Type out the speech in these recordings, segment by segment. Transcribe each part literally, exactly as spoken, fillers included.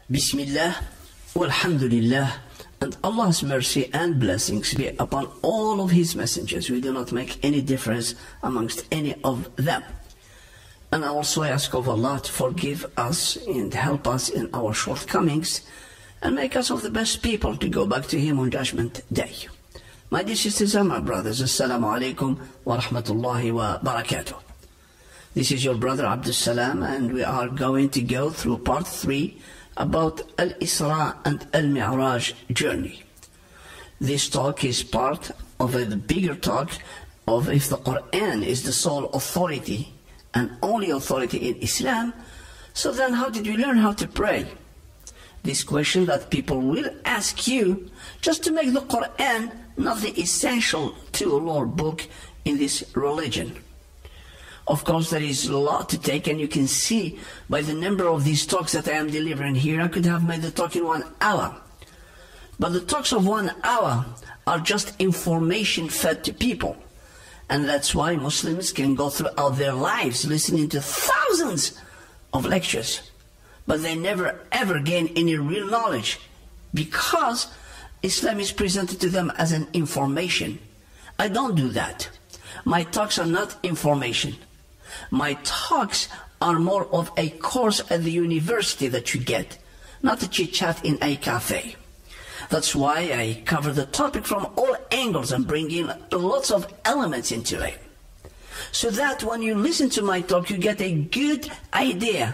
Bismillah, walhamdulillah, and Allah's mercy and blessings be upon all of His messengers. We do not make any difference amongst any of them. And also I ask of Allah to forgive us and help us in our shortcomings and make us of the best people to go back to Him on Judgment Day. My dear sisters and my brothers, Assalamu Alaikum wa rahmatullahi wa barakatuh. This is your brother Abdul Salam, and we are going to go through part three about Al-Israa and Al-Mira'aj journey. This talk is part of a bigger talk of if the Qur'an is the sole authority and only authority in Islam, so then how did we learn how to pray? This question that people will ask you just to make the Qur'an not the essential tool or book in this religion. Of course, there is a lot to take, and you can see by the number of these talks that I am delivering here, I could have made the talk in one hour. But the talks of one hour are just information fed to people. And that's why Muslims can go throughout their lives listening to thousands of lectures, but they never ever gain any real knowledge, because Islam is presented to them as an information. I don't do that. My talks are not information. My talks are more of a course at the university that you get, not a chit-chat in a cafe. That's why I cover the topic from all angles and bring in lots of elements into it, so that when you listen to my talk, you get a good idea,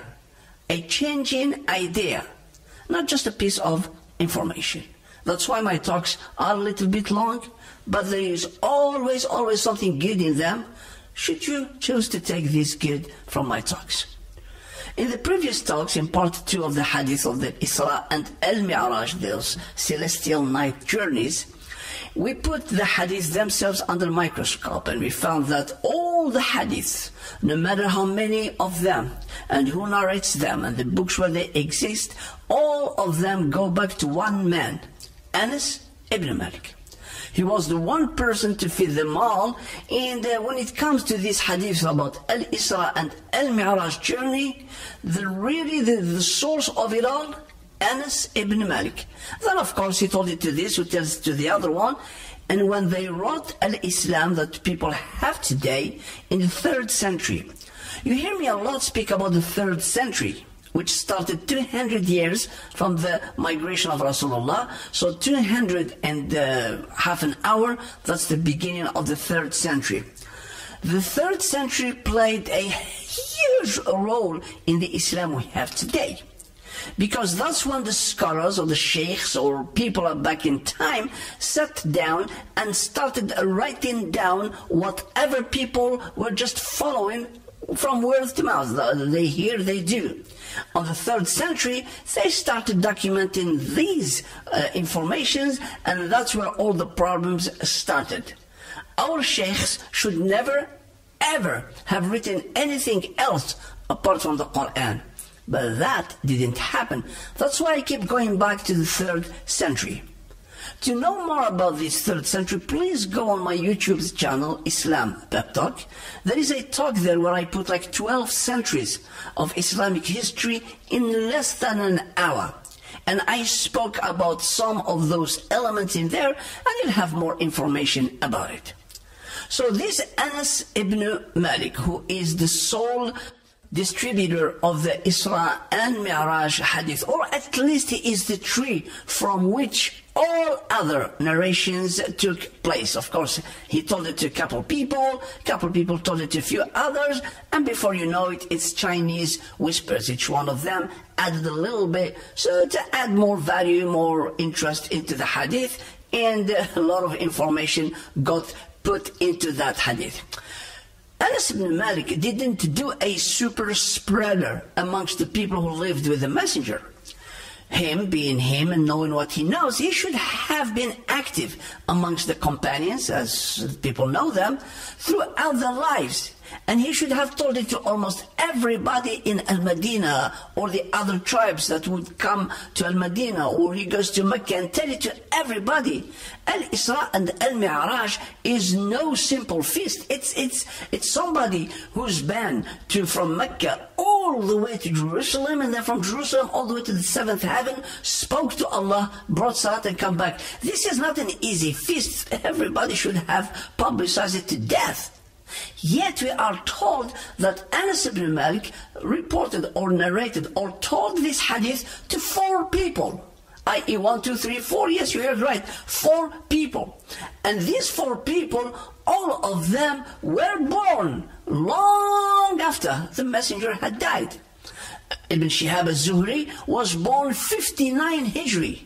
a changing idea, not just a piece of information. That's why my talks are a little bit long, but there is always, always something good in them, should you choose to take this good from my talks. In the previous talks, in part two of the Hadeeth of the Israa and Al-Mira'aj, those celestial night journeys, we put the Hadeeth themselves under a microscope, and we found that all the Hadeeths, no matter how many of them, and who narrates them, and the books where they exist, all of them go back to one man, Anas ibn Malik. He was the one person to feed them all, and uh, when it comes to this hadith about Al-Israa and Al-Mira'aj journey, the really the, the source of it all, Anas ibn Malik. Then of course he told it to this, who tells it to the other one, and when they wrote Al-Islam that people have today in the third century, you hear me a lot speak about the third century, which started two hundred years from the migration of Rasulullah. So two hundred and uh, half an hour, that's the beginning of the third century. The third century played a huge role in the Islam we have today, because that's when the scholars or the sheikhs or people back in time sat down and started writing down whatever people were just following from word to mouth. They hear, they do. On the third century, they started documenting these uh, informations, and that's where all the problems started. Our sheikhs should never, ever have written anything else apart from the Qur'an. But that didn't happen. That's why I keep going back to the third century. To know more about this third century, please go on my YouTube channel, Islam Pep Talk. There is a talk there where I put like twelve centuries of Islamic history in less than an hour. And I spoke about some of those elements in there, and you'll have more information about it. So this Anas ibn Malik, who is the sole distributor of the Israa and Mira'aj hadith, or at least he is the tree from which all other narrations took place. Of course, he told it to a couple people, a couple people told it to a few others, and before you know it, it's Chinese whispers. Each one of them added a little bit, so to add more value, more interest into the hadith, and a lot of information got put into that hadith. Anas ibn Malik didn't do a super spreader amongst the people who lived with the messenger. Him being him and knowing what he knows, he should have been active amongst the companions, as people know them, throughout their lives. And he should have told it to almost everybody in Al-Madinah, or the other tribes that would come to Al-Madinah, or he goes to Makkah and tell it to everybody. Al-Israa and Al-Mira'aj is no simple feast. It's, it's, it's somebody who's been to, from Makkah all all the way to Jerusalem, and then from Jerusalem all the way to the seventh heaven, spoke to Allah, brought salat and come back. This is not an easy feast. Everybody should have publicized it to death. Yet we are told that Anas ibn Malik reported or narrated or told this hadith to four people. that is one, two, three, four, yes, you heard right, four people. And these four people, all of them were born long after the messenger had died. Ibn Shihab al-Zuhri was born fifty-nine Hijri.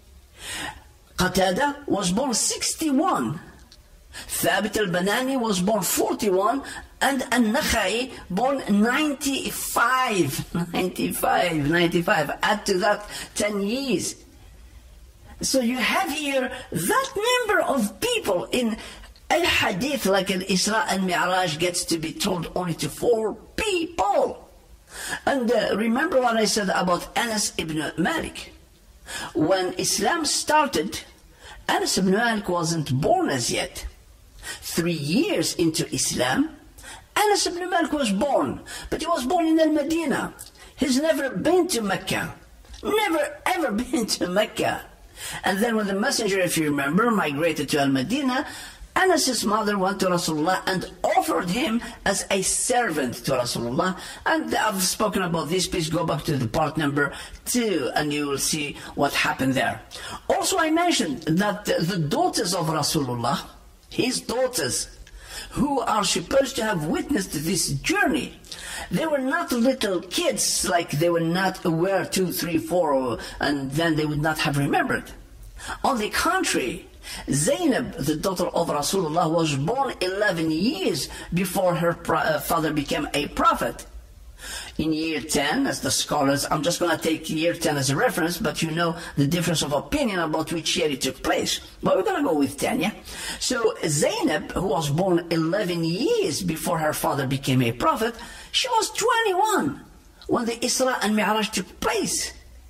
Qatada was born sixty-one. Thabit al-Banani was born forty-one, and An-Nakhai born ninety-five. ninety-five, ninety-five. Add to that ten years. So you have here that number of people in Al-Hadeeth, like an Israa and Mira'aj, gets to be told only to four people. And uh, remember what I said about Anas ibn Malik. When Islam started, Anas ibn Malik wasn't born as yet. Three years into Islam, Anas ibn Malik was born, but he was born in Al-Madinah. He's never been to Mecca. Never ever been to Mecca. And then when the messenger, if you remember, migrated to Al-Madinah, Anas's mother went to Rasulullah and offered him as a servant to Rasulullah. And I've spoken about this. Please go back to the part number two and you will see what happened there. Also, I mentioned that the daughters of Rasulullah, his daughters, who are supposed to have witnessed this journey, they were not little kids, like they were not aware, two, three, four, and then they would not have remembered. On the contrary, Zainab, the daughter of Rasulullah, was born eleven years before her father became a prophet. In year ten, as the scholars, I'm just going to take year ten as a reference, but you know the difference of opinion about which year it took place. But we're going to go with ten, yeah? So Zainab, who was born eleven years before her father became a prophet, she was twenty-one when the Israa and Mira'aj took place.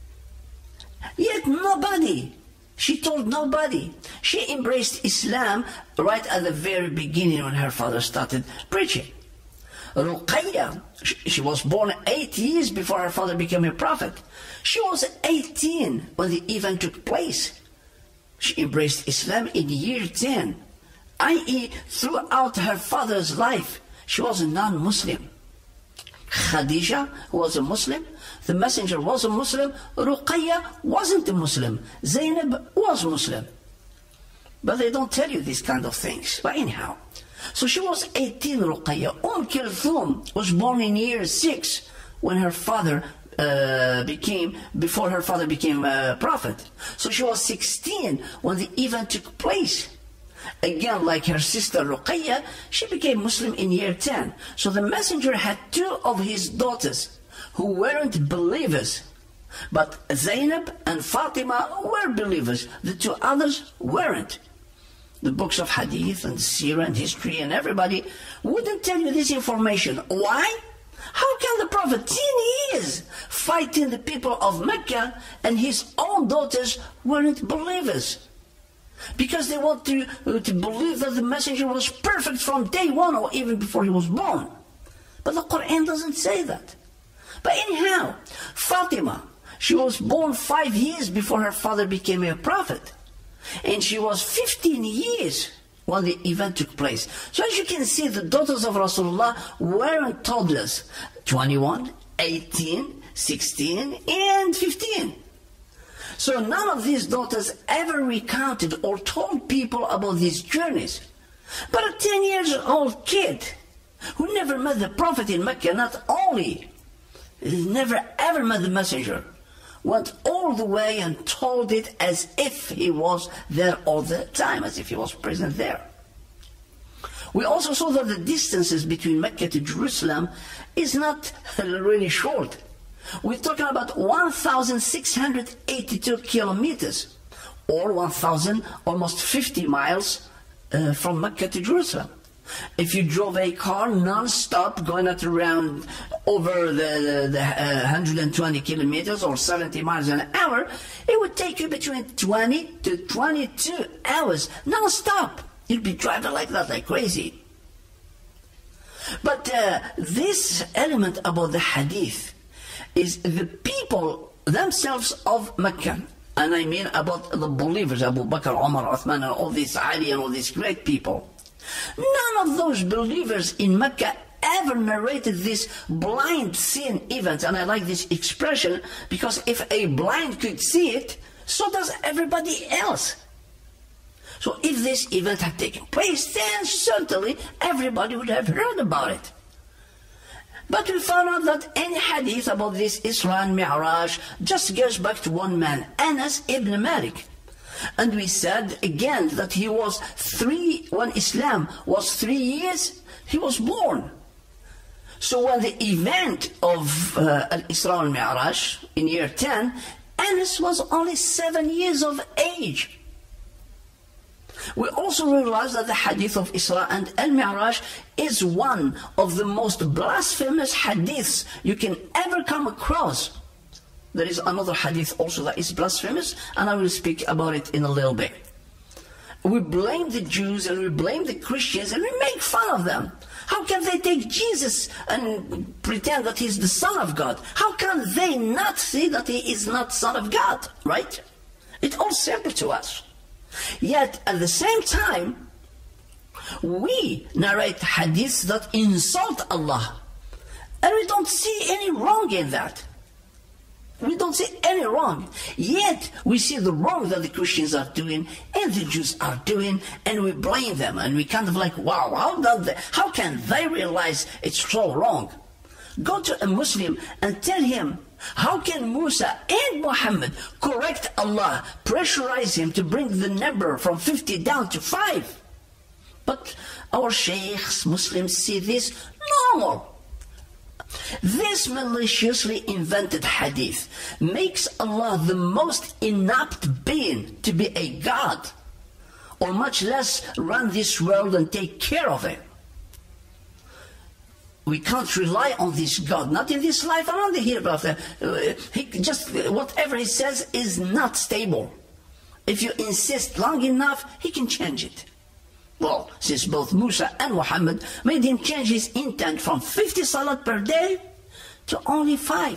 Yet nobody, she told nobody. She embraced Islam right at the very beginning when her father started preaching. Ruqayya, she was born eight years before her father became a prophet. She was eighteen when the event took place. She embraced Islam in year ten, that is throughout her father's life, she was a non-Muslim. Khadija was a Muslim, the messenger was a Muslim, Ruqayya wasn't a Muslim, Zainab was Muslim. But they don't tell you these kind of things. But anyhow, so she was eighteen, Ruqayya. Umm Kulthum was born in year six when her father uh, became, before her father became a prophet. So she was sixteen when the event took place. Again, like her sister Ruqayya, she became Muslim in year ten. So the messenger had two of his daughters who weren't believers. But Zainab and Fatima were believers. The two others weren't. The books of Hadeeth and Sirah and history and everybody wouldn't tell you this information. Why? How can the Prophet, ten years, fighting the people of Mecca, and his own daughters weren't believers? Because they want to, uh, to believe that the messenger was perfect from day one or even before he was born. But the Qur'an doesn't say that. But anyhow, Fatima, she was born five years before her father became a prophet. And she was fifteen years when the event took place. So as you can see, the daughters of Rasulullah weren't toddlers. twenty-one, eighteen, sixteen, and fifteen. So none of these daughters ever recounted or told people about these journeys. But a ten years old kid who never met the Prophet in Mecca, not only never ever met the messenger, went all the way and told it as if he was there all the time, as if he was present there. We also saw that the distances between Mecca to Jerusalem is not really short. We're talking about one thousand six hundred eighty-two kilometers, or one thousand, almost fifty miles uh, from Mecca to Jerusalem. If you drove a car non-stop going at around over the, the, the uh, one hundred twenty kilometers or seventy miles an hour, it would take you between twenty to twenty-two hours non-stop. You'd be driving like that, like crazy. But uh, this element about the Hadith is the people themselves of Makkah. And I mean about the believers, Abu Bakr, Umar, Uthman, and all these Ali and all these great people. None of those believers in Makkah ever narrated this blind seeing event. And I like this expression because if a blind could see it, so does everybody else. So if this event had taken place, then certainly everybody would have heard about it. But we found out that any hadith about this Israa and Mira'aj just goes back to one man, Anas ibn Malik. And we said again that he was three, when Islam was three years, he was born. So when the event of uh, Israa and Mira'aj in year ten, Anas was only seven years of age. We also realize that the hadith of Isra and Al-Miraj is one of the most blasphemous hadiths you can ever come across. There is another hadith also that is blasphemous, and I will speak about it in a little bit. We blame the Jews and we blame the Christians and we make fun of them. How can they take Jesus and pretend that he's the Son of God? How can they not see that he is not Son of God, right? It's all simple to us. Yet at the same time, we narrate hadiths that insult Allah. And we don't see any wrong in that. We don't see any wrong. Yet we see the wrong that the Christians are doing and the Jews are doing, and we blame them. And we kind of like, wow, how, does they, how can they realize it's so wrong? Go to a Muslim and tell him, how can Musa and Muhammad correct Allah, pressurize him to bring the number from fifty down to five? But our sheikhs, Muslims, see this normal. This maliciously invented hadith makes Allah the most inept being to be a God, or much less run this world and take care of it. We can't rely on this God, not in this life and on the hereafter. Uh, he just, whatever he says is not stable. If you insist long enough, he can change it. Well, since both Musa and Muhammad made him change his intent from fifty salat per day to only five.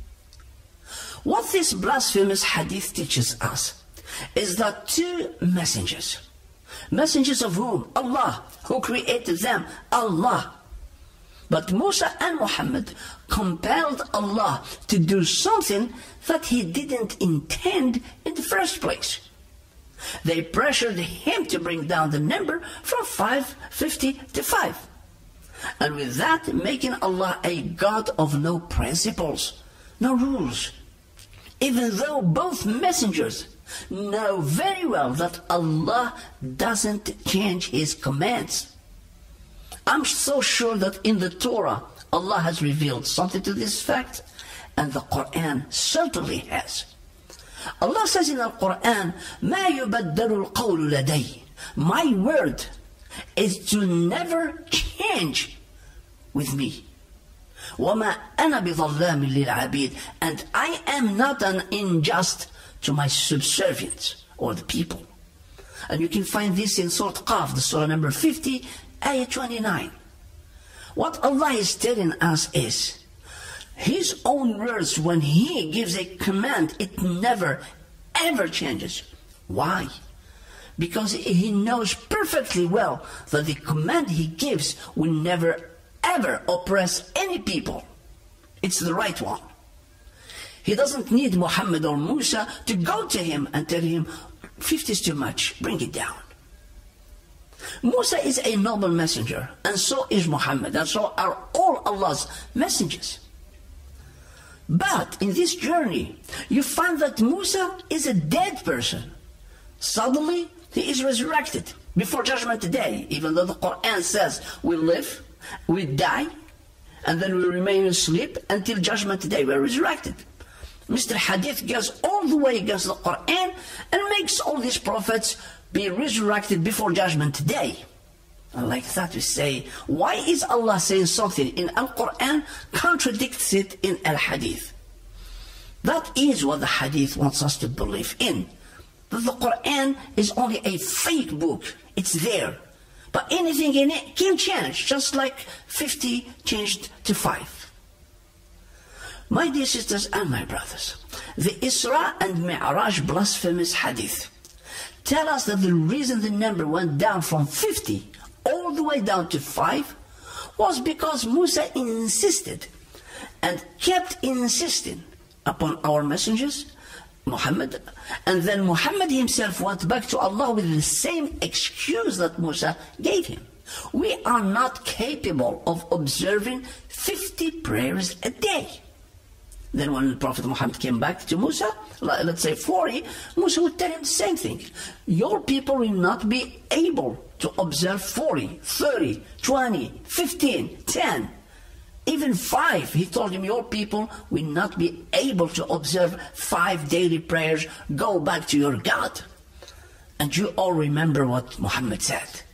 What this blasphemous hadith teaches us is that two messengers, messengers of whom? Allah, who created them, Allah. But Musa and Muhammad compelled Allah to do something that he didn't intend in the first place. They pressured him to bring down the number from five fifty to five. And with that, making Allah a God of no principles, no rules. Even though both messengers know very well that Allah doesn't change his commands. I'm so sure that in the Torah, Allah has revealed something to this fact, and the Qur'an certainly has. Allah says in the Qur'an, مَا يُبَدَّلُ الْقَوْلُ لَدَيْ. My word is to never change with me. وَمَا أَنَا بِظَلَّامٍ لِلْعَبِيدِ. And I am not an unjust to my subservients, or the people. And you can find this in Surah Qaf, the surah number fifty, ayah twenty-nine. What Allah is telling us is, His own words, when He gives a command, it never, ever changes. Why? Because He knows perfectly well that the command He gives will never, ever oppress any people. It's the right one. He doesn't need Muhammad or Musa to go to Him and tell Him, fifty is too much, bring it down. Musa is a noble messenger, and so is Muhammad, and so are all Allah's messengers. But in this journey, you find that Musa is a dead person. Suddenly, he is resurrected before Judgment Day, even though the Qur'an says we live, we die, and then we remain asleep until Judgment Day. We're resurrected. Mister Hadeeth goes all the way against the Qur'an and makes all these prophets be resurrected before Judgment Day. And like that we say, why is Allah saying something in Al-Qur'an contradicts it in Al-Hadith? That is what the Hadith wants us to believe in. That the Qur'an is only a fake book. It's there. But anything in it can change, just like fifty changed to five. My dear sisters and my brothers, the Israa and Mira'aj blasphemous Hadeeth tell us that the reason the number went down from fifty all the way down to five was because Musa insisted and kept insisting upon our messengers, Muhammad, and then Muhammad himself went back to Allah with the same excuse that Musa gave him. We are not capable of observing fifty prayers a day. Then when Prophet Muhammad came back to Musa, let's say forty, Musa would tell him the same thing. Your people will not be able to observe forty, thirty, twenty, fifteen, ten, even five. He told him, your people will not be able to observe five daily prayers. Go back to your God. And you all remember what Muhammad said.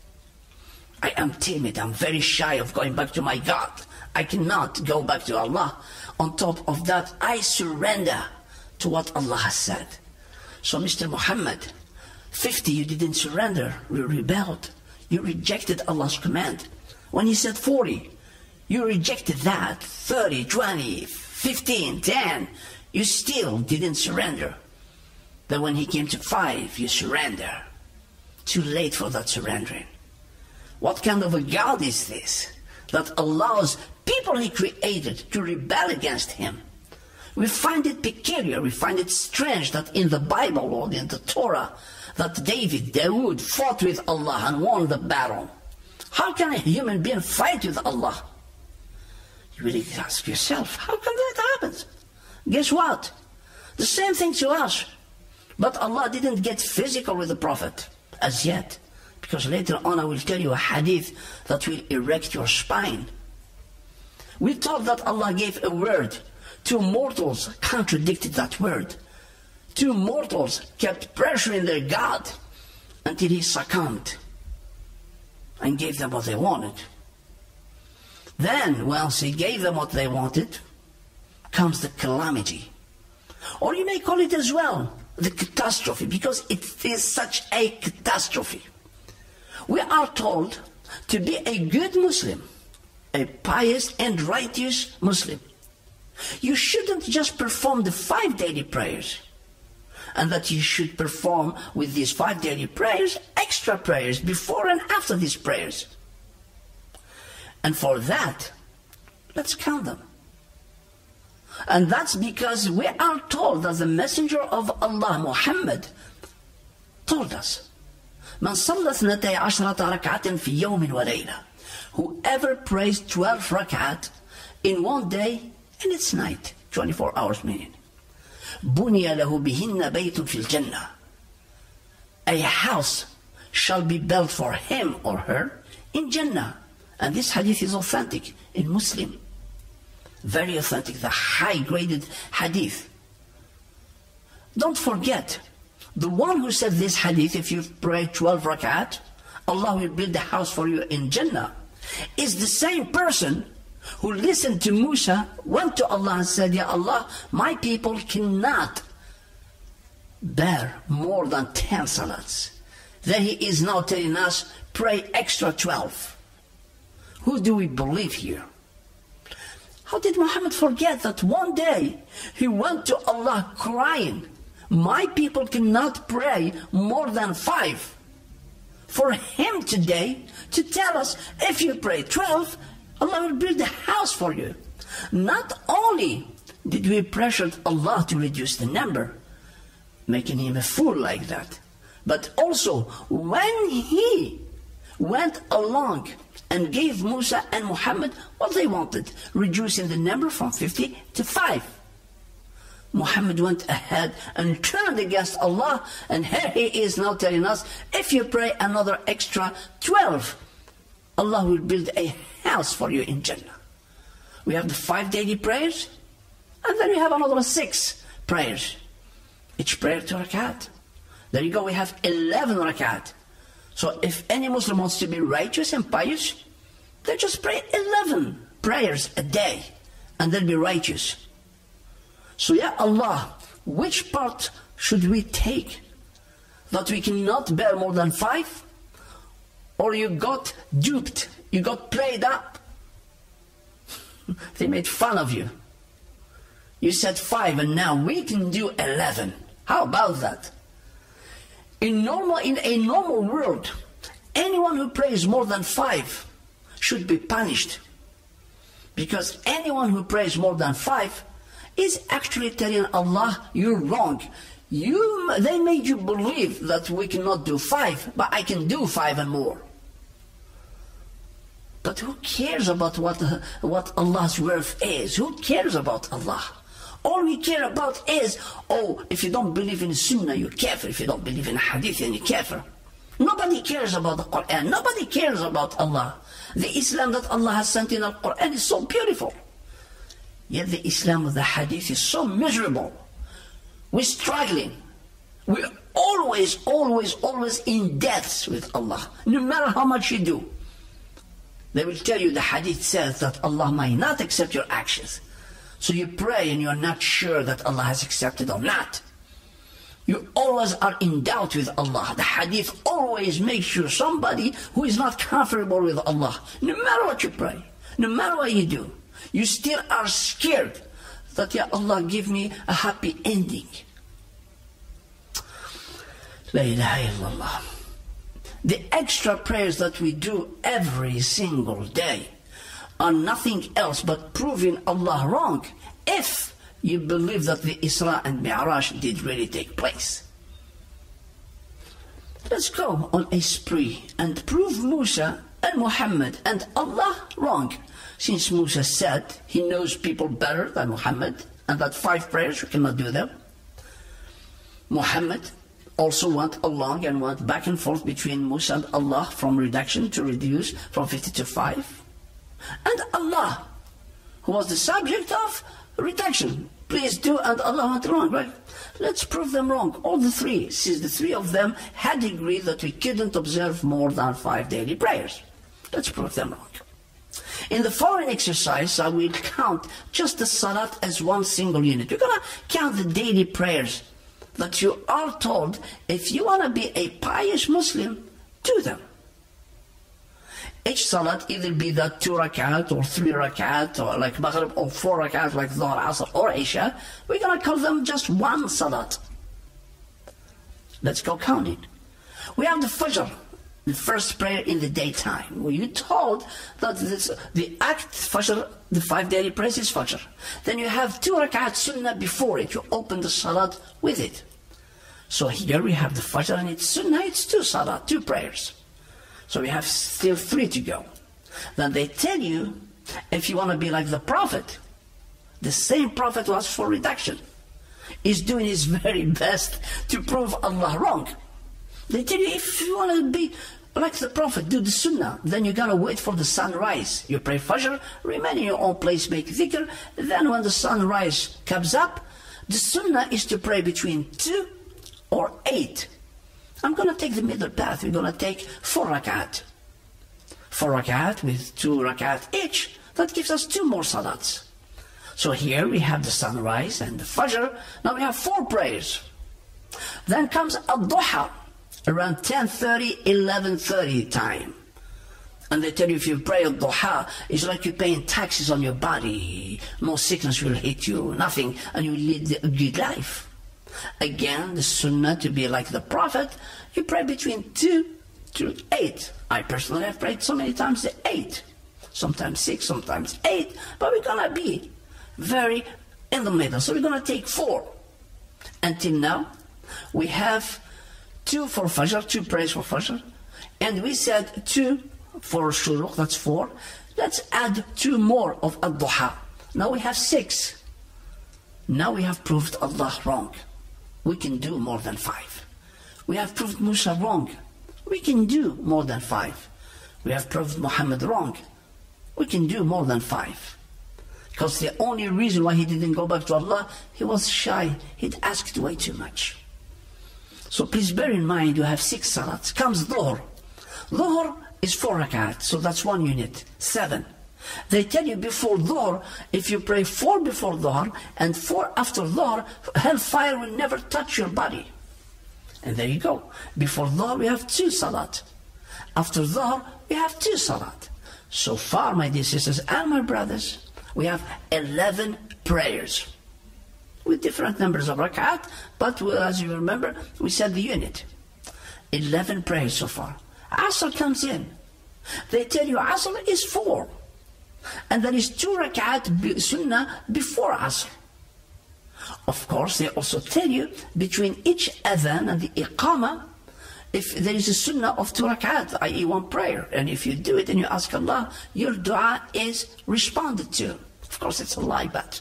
I am timid, I'm very shy of going back to my God. I cannot go back to Allah. On top of that, I surrender to what Allah has said. So Mister Muhammad, fifty you didn't surrender, you rebelled. You rejected Allah's command. When he said forty, you rejected that. thirty, twenty, fifteen, ten, you still didn't surrender. Then when he came to five, you surrender. Too late for that surrendering. What kind of a God is this that allows people he created to rebel against him? We find it peculiar, we find it strange that in the Bible or in the Torah that David, Dawood fought with Allah and won the battle. How can a human being fight with Allah? You really ask yourself, how come that happens? Guess what? The same thing to us. But Allah didn't get physical with the Prophet as yet. Because later on I will tell you a hadith that will erect your spine. We're told that Allah gave a word. Two mortals contradicted that word. Two mortals kept pressuring their God until he succumbed and gave them what they wanted. Then, once he gave them what they wanted, comes the calamity. Or you may call it as well the catastrophe, because it is such a catastrophe. We are told to be a good Muslim, a pious and righteous Muslim. You shouldn't just perform the five daily prayers, and that you should perform with these five daily prayers extra prayers before and after these prayers. And for that, let's count them. And that's because we are told that the Messenger of Allah, Muhammad, told us, من صلى اثنتي عشرة ركعة في يوم وليلة. Whoever prays twelve rakat in one day and its night, twenty-four hours meaning, بني له بهن بيت في الجنة. A house shall be built for him or her in Jannah. And this hadith is authentic in Muslim. Very authentic, the high-graded hadith. Don't forget, the one who said this hadith, if you pray twelve rakat, Allah will build a house for you in Jannah, is the same person who listened to Musa, went to Allah and said, Ya Allah, my people cannot bear more than ten salats. Then he is now telling us, pray extra twelve. Who do we believe here? How did Muhammad forget that one day he went to Allah crying, my people cannot pray more than five. For him today to tell us, if you pray twelve, Allah will build a house for you. Not only did we pressure Allah to reduce the number, making him a fool like that, but also when he went along and gave Musa and Muhammad what they wanted, reducing the number from fifty to five. Muhammad went ahead and turned against Allah, and here he is now telling us, if you pray another extra twelve, Allah will build a house for you in Jannah. We have the five daily prayers, and then we have another six prayers. Each prayer to rakat. There you go, we have eleven rakat. So if any Muslim wants to be righteous and pious, they just pray eleven prayers a day, and they'll be righteous. So ya Allah, which part should we take? That we cannot bear more than five? or you got duped, you got played up. They made fun of you. You said five and now we can do eleven. How about that? In normal, in a normal world, anyone who prays more than five should be punished. Because anyone who prays more than five is actually telling Allah, you're wrong. You, they made you believe that we cannot do five, but I can do five and more. But who cares about what, uh, what Allah's worth is? Who cares about Allah? All we care about is, oh, if you don't believe in Sunnah, you're kafir. If you don't believe in Hadeeth, then you're kafir. Nobody cares about the Qur'an. Nobody cares about Allah. The Islam that Allah has sent in the Qur'an is so beautiful. Yet the Islam of the Hadeeth is so miserable. We're struggling. We're always, always, always in debts with Allah. No matter how much you do. They will tell you the Hadith says that Allah might not accept your actions. So you pray and you're not sure that Allah has accepted or not. You always are in doubt with Allah. The Hadith always makes sure somebody who is not comfortable with Allah, no matter what you pray, no matter what you do, you still are scared that, Ya Allah, give me a happy ending. La ilaha illallah. The extra prayers that we do every single day are nothing else but proving Allah wrong if you believe that the Israa and Mira'aj did really take place. Let's go on a spree and prove Musa and Muhammad and Allah wrong. Since Musa said he knows people better than Muhammad and that five prayers you cannot do them. Muhammad also went along and went back and forth between Musa and Allah from reduction to reduce from fifty to five. And Allah, who was the subject of reduction, please do, and Allah went wrong, right? Let's prove them wrong, all the three, since the three of them had agreed that we couldn't observe more than five daily prayers. Let's prove them wrong. In the following exercise, I will count just the salat as one single unit. We're going to count the daily prayers that you are told, if you want to be a pious Muslim, do them. Each salat either be that two rakat or three rakat or like Maghrib or four rakat like Dhuhr, Asr or Isha. We're going to call them just one salat. Let's go counting. We have the Fajr, the first prayer in the daytime. Were you told that this, the act Fajr, the five daily prayers is Fajr. Then you have two rakat Sunnah before it. You open the salat with it. So here we have the Fajr and it's Sunnah, it's two salat, two prayers. So we have still three to go. Then they tell you, if you want to be like the Prophet, the same Prophet who asked for reduction is doing his very best to prove Allah wrong. They tell you, if you want to be like the Prophet, do the Sunnah, then you gotta wait for the sunrise. You pray Fajr, remain in your own place, make dhikr. Then when the sunrise comes up, the Sunnah is to pray between two or eight. I'm going to take the middle path. We're going to take four rakat. Four rakat with two rakat each. That gives us two more salats. So here we have the sunrise and the Fajr. Now we have four prayers. Then comes Ad-Duha, around ten thirty, eleven thirty time. And they tell you if you pray Ad-Duha, it's like you're paying taxes on your body. No sickness will hit you, nothing, and you lead a good life. Again, the Sunnah to be like the Prophet, you pray between two to eight. I personally have prayed so many times the eight. Sometimes six, sometimes eight. But we're going to be very in the middle. So we're going to take four. Until now, we have two for Fajr, two prayers for Fajr. And we said two for Shuruq, that's four. Let's add two more of Ad-Duha. Now we have six. Now we have proved Allah wrong. We can do more than five. We have proved Musa wrong. We can do more than five. We have proved Muhammad wrong. We can do more than five. Because the only reason why he didn't go back to Allah, he was shy. He'd asked way too much. So please bear in mind you have six salats. Comes Dhuhr. Dhuhr is four rakat, so that's one unit, seven. They tell you before Dhuhr, if you pray four before Dhuhr and four after Dhuhr, hellfire will never touch your body. And there you go. Before Dhuhr we have two salat. After Dhuhr, we have two salat. So far, my dear sisters and my brothers, we have eleven prayers with different numbers of rak'at, but as you remember, we said the unit. eleven prayers so far. Asr comes in. They tell you Asr is four. And there is two rak'at sunnah before Asr. Of course, they also tell you between each adhan and the iqamah, if there is a sunnah of two rak'at, that is one prayer, and if you do it and you ask Allah, your dua is responded to. Of course, it's a lie, but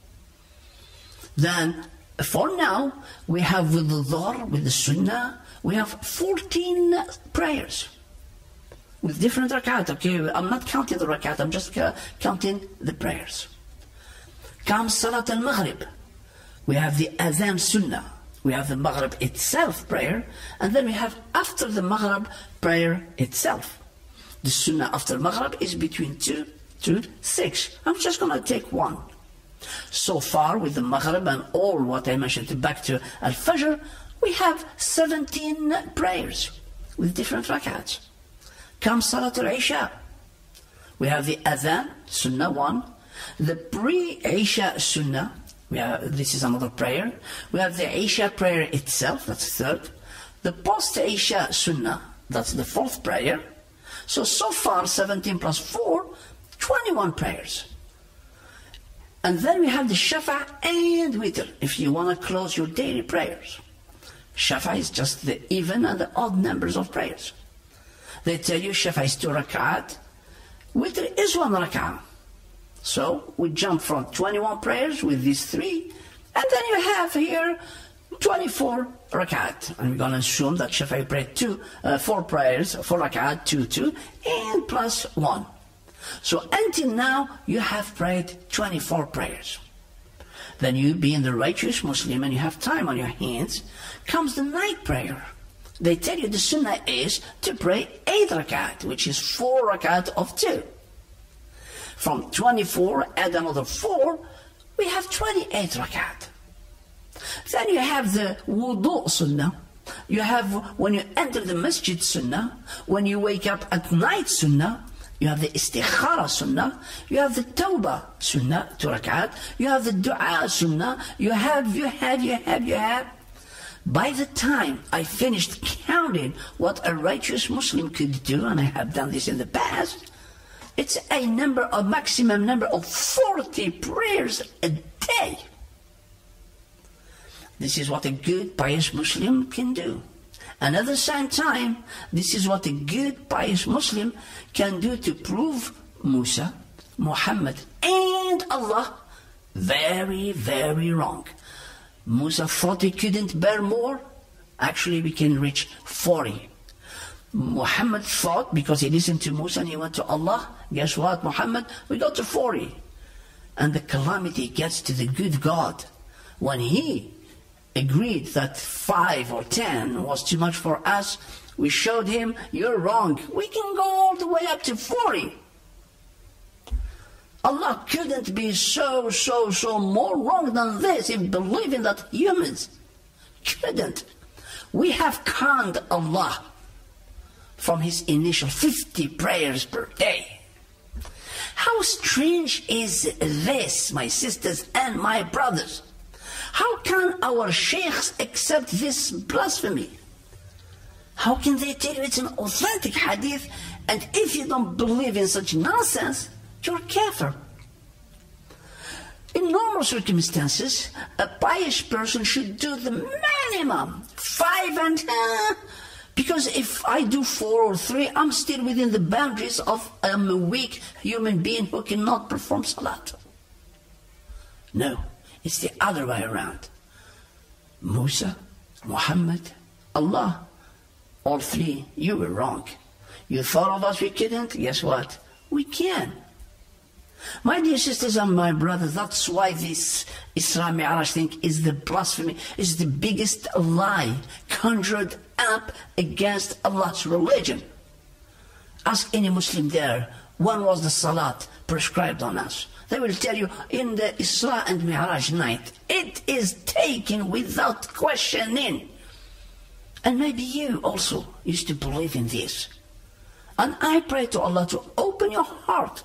then for now, we have with the dhuhr, with the sunnah, we have fourteen prayers with different rak'at. Okay, I'm not counting the rak'at, I'm just uh, counting the prayers. Comes Salat al-Maghrib. We have the adhan sunnah. We have the Maghrib itself prayer, and then we have after the Maghrib prayer itself. The sunnah after Maghrib is between two to six. I'm just going to take one. So far with the Maghrib and all what I mentioned back to Al-Fajr, we have seventeen prayers with different rak'ats. Comes Salat al-Isha. We have the adhan, sunnah one, the pre-Isha sunnah. We have, this is another prayer. We have the Isha prayer itself, that's third. The post-Isha sunnah, that's the fourth prayer. So, so far, seventeen plus four, twenty-one prayers. And then we have the Shafa and Witr, if you want to close your daily prayers. Shafa is just the even and the odd numbers of prayers. They tell you Shafa is two rak'at, Witr is one rak'at. So we jump from twenty-one prayers with these three, and then you have here twenty-four rak'at. And we're going to assume that Shafi'i prayed two, uh, four prayers, four rak'at, two, two, and plus one. So until now, you have prayed twenty-four prayers. Then you, being the righteous Muslim, and you have time on your hands, comes the night prayer. They tell you the sunnah is to pray eight rak'at, which is four rak'at of two. From twenty-four, add another four, we have twenty-eight rak'at. Then you have the wudu sunnah. You have when you enter the masjid sunnah, when you wake up at night sunnah, you have the istikhara sunnah, you have the tawbah sunnah, two rak'at, you have the dua sunnah, you have, you have, you have, you have. By the time I finished counting what a righteous Muslim could do, and I have done this in the past, it's a number, a maximum number of forty prayers a day. This is what a good, pious Muslim can do. And at the same time, this is what a good, pious Muslim can do to prove Musa, Muhammad, and Allah very, very wrong. Musa thought he couldn't bear more. Actually, we can reach forty. Muhammad thought, because he listened to Musa and he went to Allah, guess what, Muhammad? We got to forty. And the calamity gets to the good God. When he agreed that five or ten was too much for us, we showed him, you're wrong. We can go all the way up to forty. Allah couldn't be so, so, so more wrong than this in believing that humans couldn't. We have conned Allah from his initial fifty prayers per day. How strange is this, my sisters and my brothers? How can our sheikhs accept this blasphemy? How can they tell you it's an authentic hadith, and if you don't believe in such nonsense, you're kafir? In normal circumstances, a pious person should do the minimum, five and uh, because if I do four or three, I'm still within the boundaries of um, a weak human being who cannot perform salat. No, it's the other way around. Musa, Muhammad, Allah, all three, you were wrong. You thought of us we couldn't? Guess what? We can. My dear sisters and my brothers, that's why this Israa Mira'aj thing is the blasphemy, is the biggest lie conjured up against Allah's religion. Ask any Muslim there, when was the salat prescribed on us? They will tell you in the Israa and Mira'aj night. It is taken without questioning. And maybe you also used to believe in this. And I pray to Allah to open your heart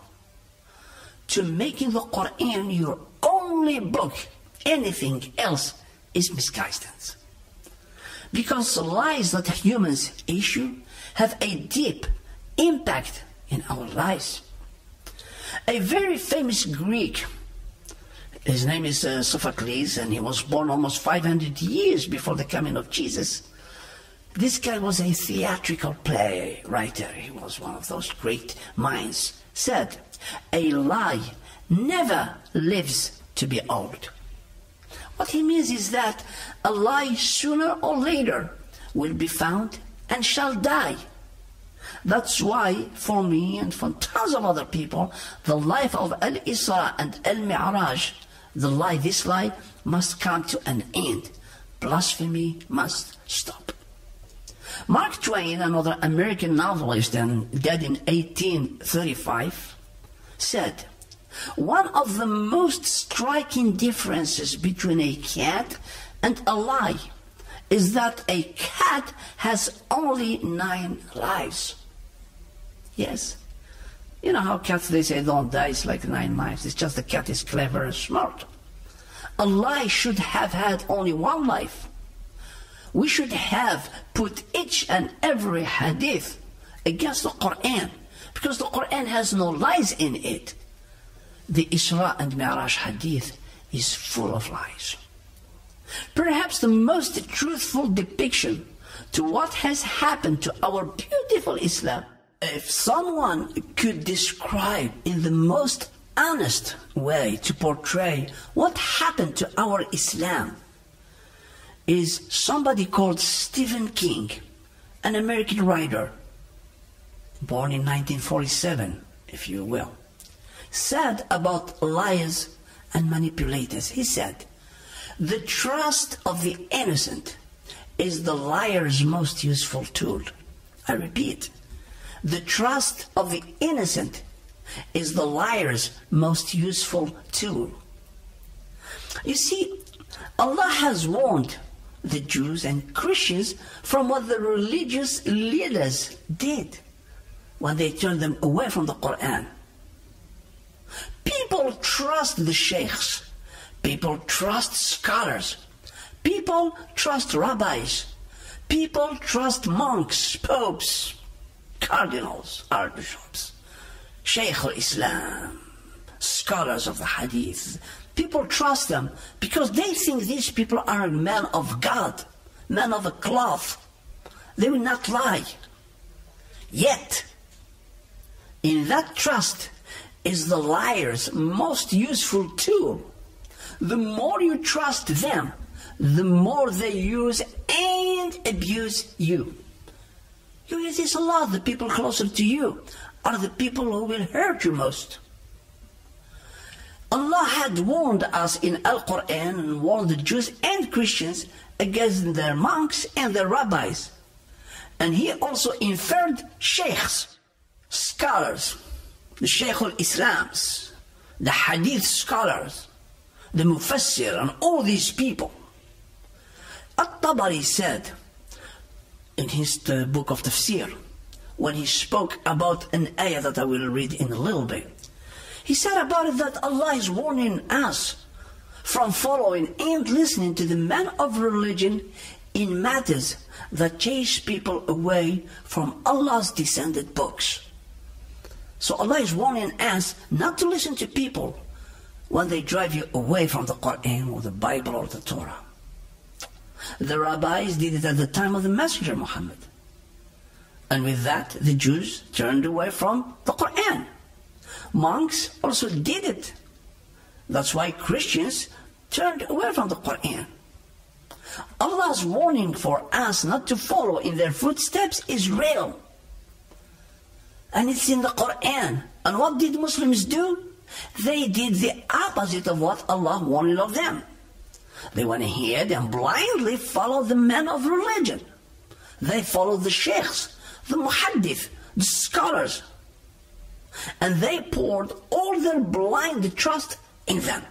to making the Qur'an your only book. Anything else is misguidance. Because the lies that humans issue have a deep impact in our lives. A very famous Greek, his name is uh, Sophocles, and he was born almost five hundred years before the coming of Jesus. This guy was a theatrical play writer. He was one of those great minds. Said, a lie never lives to be old. What he means is that a lie sooner or later will be found and shall die. That's why for me and for tons of other people, the life of Al-Israa and Al-Mira'aj, the lie, this lie must come to an end. Blasphemy must stop. Mark Twain, another American novelist and dead in eighteen thirty-five, said, one of the most striking differences between a cat and a lie is that a cat has only nine lives. Yes. You know how cats, they say, don't die, it's like nine lives. It's just the cat is clever and smart. A lie should have had only one life. We should have put each and every hadith against the Qur'an, because the Qur'an has no lies in it. The Israa and Mira'aj hadith is full of lies. Perhaps the most truthful depiction to what has happened to our beautiful Islam, if someone could describe in the most honest way to portray what happened to our Islam, is somebody called Stephen King, an American writer, born in nineteen forty-seven, if you will, said about liars and manipulators. He said, the trust of the innocent is the liar's most useful tool. I repeat, the trust of the innocent is the liar's most useful tool. You see, Allah has warned the Jews and Christians from what the religious leaders did when they turned them away from the Qur'an. People trust the sheikhs. People trust scholars. People trust rabbis. People trust monks, popes, cardinals, archbishops, Shaykh al-Islam, scholars of the Hadeeth. People trust them because they think these people are men of God, men of a cloth. They will not lie. Yet, in that trust is the liar's most useful tool. The more you trust them, the more they use and abuse you. You hear this a lot. The people closer to you are the people who will hurt you most. Allah had warned us in Al-Qur'an and warned the Jews and Christians against their monks and their rabbis. And He also inferred sheikhs, scholars, the Shaykh al-Islams, the Hadith scholars, the Mufassir, and all these people. At-Tabari said in his uh, book of Tafsir, when he spoke about an ayah that I will read in a little bit, he said about it that Allah is warning us from following and listening to the men of religion in matters that chase people away from Allah's descended books. So Allah is warning us not to listen to people when they drive you away from the Qur'an or the Bible or the Torah. The rabbis did it at the time of the Messenger Muhammad. And with that, the Jews turned away from the Qur'an. Monks also did it. That's why Christians turned away from the Qur'an. Allah's warning for us not to follow in their footsteps is real. And it's in the Qur'an. And what did Muslims do? They did the opposite of what Allah wanted of them. They went ahead and blindly followed the men of religion. They followed the sheikhs, the muhaddith, the scholars. And they poured all their blind trust in them.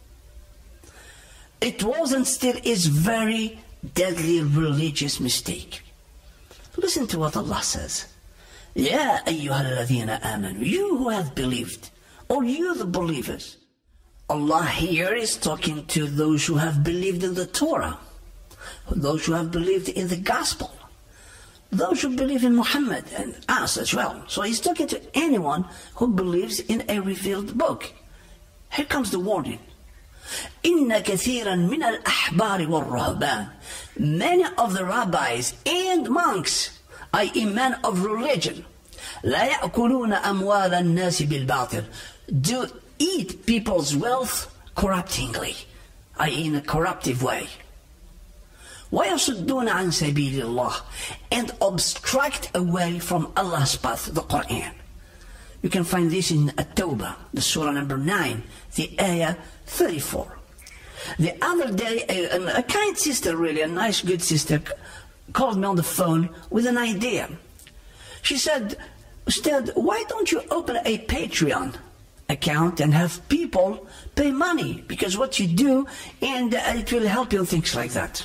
It was and still is very deadly religious mistake. Listen to what Allah says. Ya ayyuhalladhina amanu, you who have believed, or you the believers. Allah here is talking to those who have believed in the Torah, those who have believed in the Gospel, those who believe in Muhammad and us as well. So he's talking to anyone who believes in a revealed book. Here comes the warning. Inna kathiran min al-ahbari wal-rahban. Many of the rabbis and monks, that is men of religion, لا يأكلون أموال الناس بالباطل, do eat people's wealth corruptingly, that is in a corruptive way. وَيَصُدُّونَ عَنْ سَبِيلِ اللَّهِ, and obstruct away from Allah's path, the Qur'an. You can find this in At-Tawbah, the surah number nine, the ayah thirty-four. The other day, a, a kind sister, really, a nice, good sister, called me on the phone with an idea. She said, Ustad, why don't you open a Patreon account and have people pay money? Because what you do, and uh, it will help you, things like that.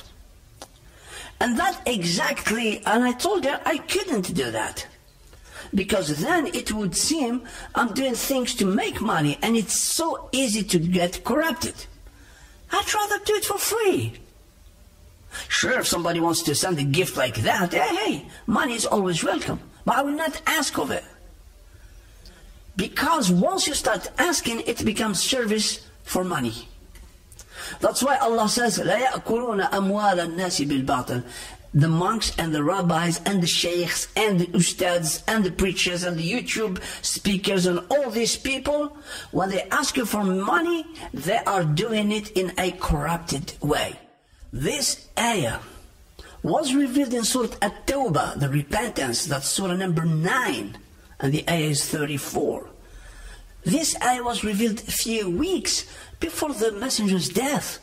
And that exactly, and I told her I couldn't do that. Because then it would seem I'm doing things to make money, and it's so easy to get corrupted. I'd rather do it for free. Sure, if somebody wants to send a gift like that, hey, hey, money is always welcome. But I will not ask of it. Because once you start asking, it becomes service for money. That's why Allah says, لا يأكلون أموال الناس بالباطل. The monks and the rabbis and the sheikhs and the ustads and the preachers and the YouTube speakers and all these people, when they ask you for money, they are doing it in a corrupted way. This ayah was revealed in Surah At-Tawbah, the repentance, that's Surah number nine, and the ayah is thirty-four. This ayah was revealed a few weeks before the Messenger's death.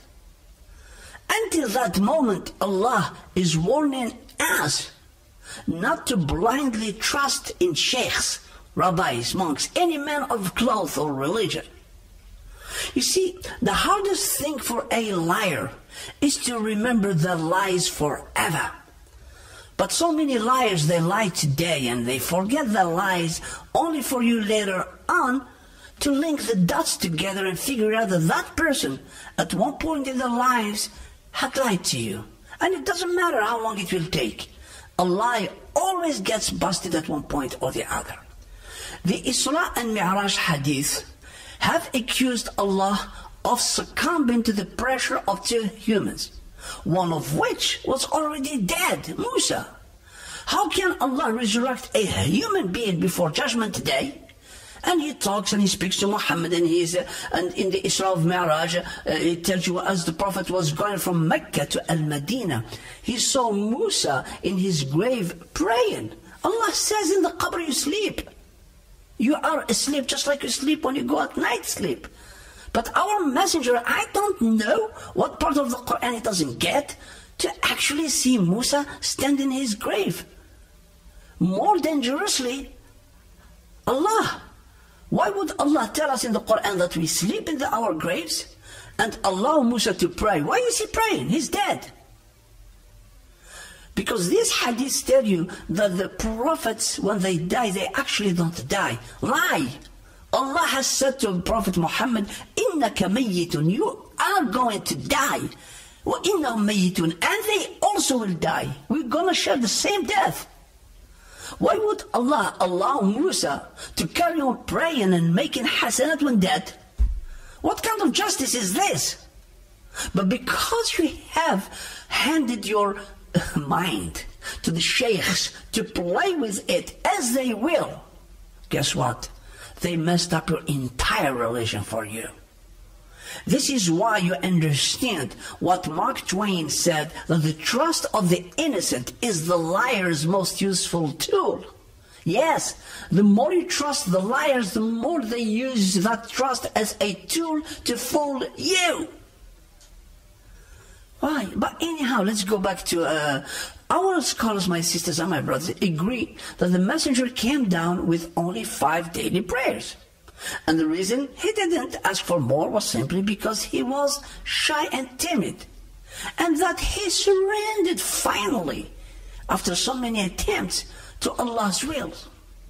Until that moment, Allah is warning us not to blindly trust in sheikhs, rabbis, monks, any man of cloth or religion. You see, the hardest thing for a liar is to remember the lies forever. But so many liars, they lie today and they forget the lies only for you later on to link the dots together and figure out that that person at one point in their lives had lied to you. And it doesn't matter how long it will take. A lie always gets busted at one point or the other. The Israa and Mira'aj Hadeeth have accused Allah of succumbing to the pressure of two humans, one of which was already dead, Musa. How can Allah resurrect a human being before Judgment Day? And he talks and he speaks to Muhammad, and he is, uh, and in the Israa of Mira'aj, uh, it tells you as the Prophet was going from Makkah to Al-Madinah, he saw Musa in his grave praying. Allah says in the qabr you sleep. You are asleep just like you sleep when you go at night sleep. But our messenger, I don't know what part of the Qur'an he doesn't get to actually see Musa stand in his grave. More dangerously, Allah. Why would Allah tell us in the Qur'an that we sleep in the, our graves and allow Musa to pray? Why is he praying? He's dead. Because these hadiths tell you that the prophets, when they die, they actually don't die. Lie. Allah has said to Prophet Muhammad, إِنَّكَ مَيِّتٌ, you are going to die. وَإِنَّهُمْ مَيِّتٌ, and they also will die. We're going to share the same death. Why would Allah allow Musa to carry on praying and making hasanat when dead? What kind of justice is this? But because you have handed your mind to the sheikhs to play with it as they will, guess what? They messed up your entire religion for you. This is why you understand what Mark Twain said, that the trust of the innocent is the liar's most useful tool. Yes, the more you trust the liars, the more they use that trust as a tool to fool you. Why? But anyhow, let's go back to uh, our scholars, my sisters and my brothers, agree that the messenger came down with only five daily prayers. And the reason he didn't ask for more was simply because he was shy and timid. And that he surrendered finally after so many attempts to Allah's will.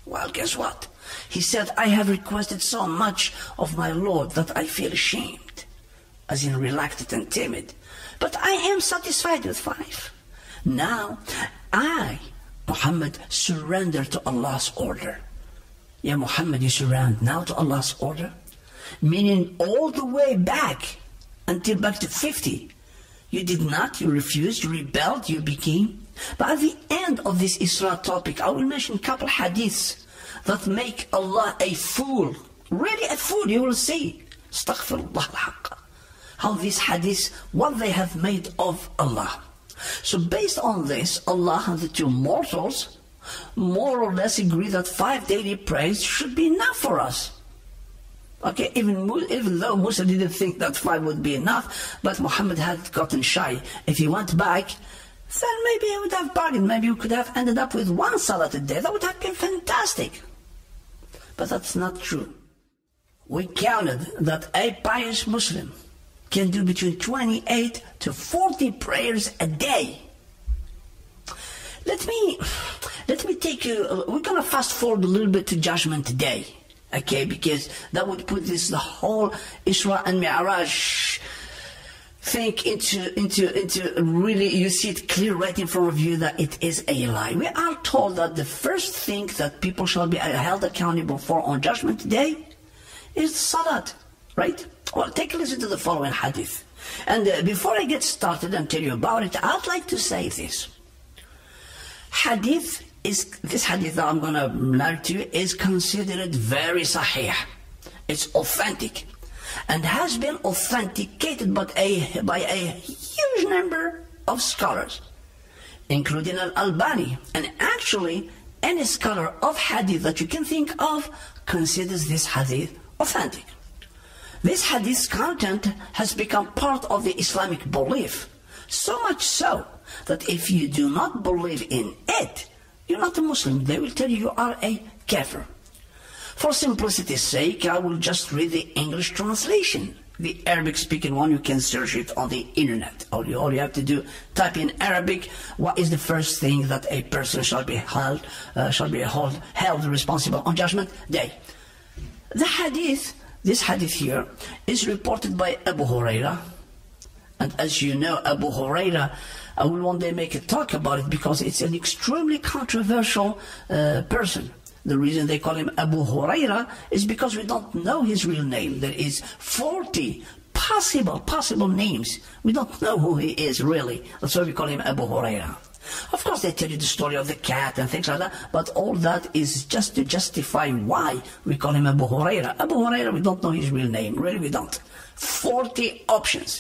Well, guess what? He said, I have requested so much of my Lord that I feel ashamed, as in reluctant and timid. But I am satisfied with five. Now, I, Muhammad, surrender to Allah's order. Yeah, Muhammad, you surrender now to Allah's order? Meaning all the way back, until back to fifty. You did not, you refused, you rebelled, you became. But at the end of this Israa topic, I will mention a couple hadiths that make Allah a fool. Really a fool, you will see. Astaghfirullah al-haqq. How these hadiths, what they have made of Allah. So based on this, Allah and the two mortals more or less agree that five daily prayers should be enough for us. Okay, even, even though Musa didn't think that five would be enough, but Muhammad had gotten shy. If he went back, then maybe he would have bargained. Maybe we could have ended up with one salat a day. That would have been fantastic. But that's not true. We counted that a pious Muslim can do between twenty-eight to forty prayers a day. Let me, let me take you, we're going to fast forward a little bit to Judgment Day. Okay, because that would put this, the whole Israa and Mira'aj think into, into, into really, you see it clear right in front of you that it is a lie. We are told that the first thing that people shall be held accountable for on Judgment Day is Salat, right? Well, take a listen to the following hadith. And uh, before I get started and tell you about it, I'd like to say this. Hadith is, this hadith that I'm going to narrate to you is considered very sahih. It's authentic and has been authenticated by a, by a huge number of scholars, including Al-Albani. And actually, any scholar of hadith that you can think of considers this hadith authentic. This hadith's content has become part of the Islamic belief, so much so that if you do not believe in it, you're not a Muslim. They will tell you you are a kafir. For simplicity's sake, I will just read the English translation. The Arabic-speaking one, you can search it on the internet. All you, all you have to do, type in Arabic, what is the first thing that a person shall be held, uh, shall be held, held responsible on Judgment Day. The hadith, this hadith here, is reported by Abu Huraira. And as you know, Abu Huraira, I will one day make a talk about it because it's an extremely controversial uh, person. The reason they call him Abu Huraira is because we don't know his real name. There is forty possible, possible names. We don't know who he is really. That's why we call him Abu Huraira. Of course, they tell you the story of the cat and things like that, but all that is just to justify why we call him Abu Huraira. Abu Huraira, we don't know his real name. Really, we don't. forty options,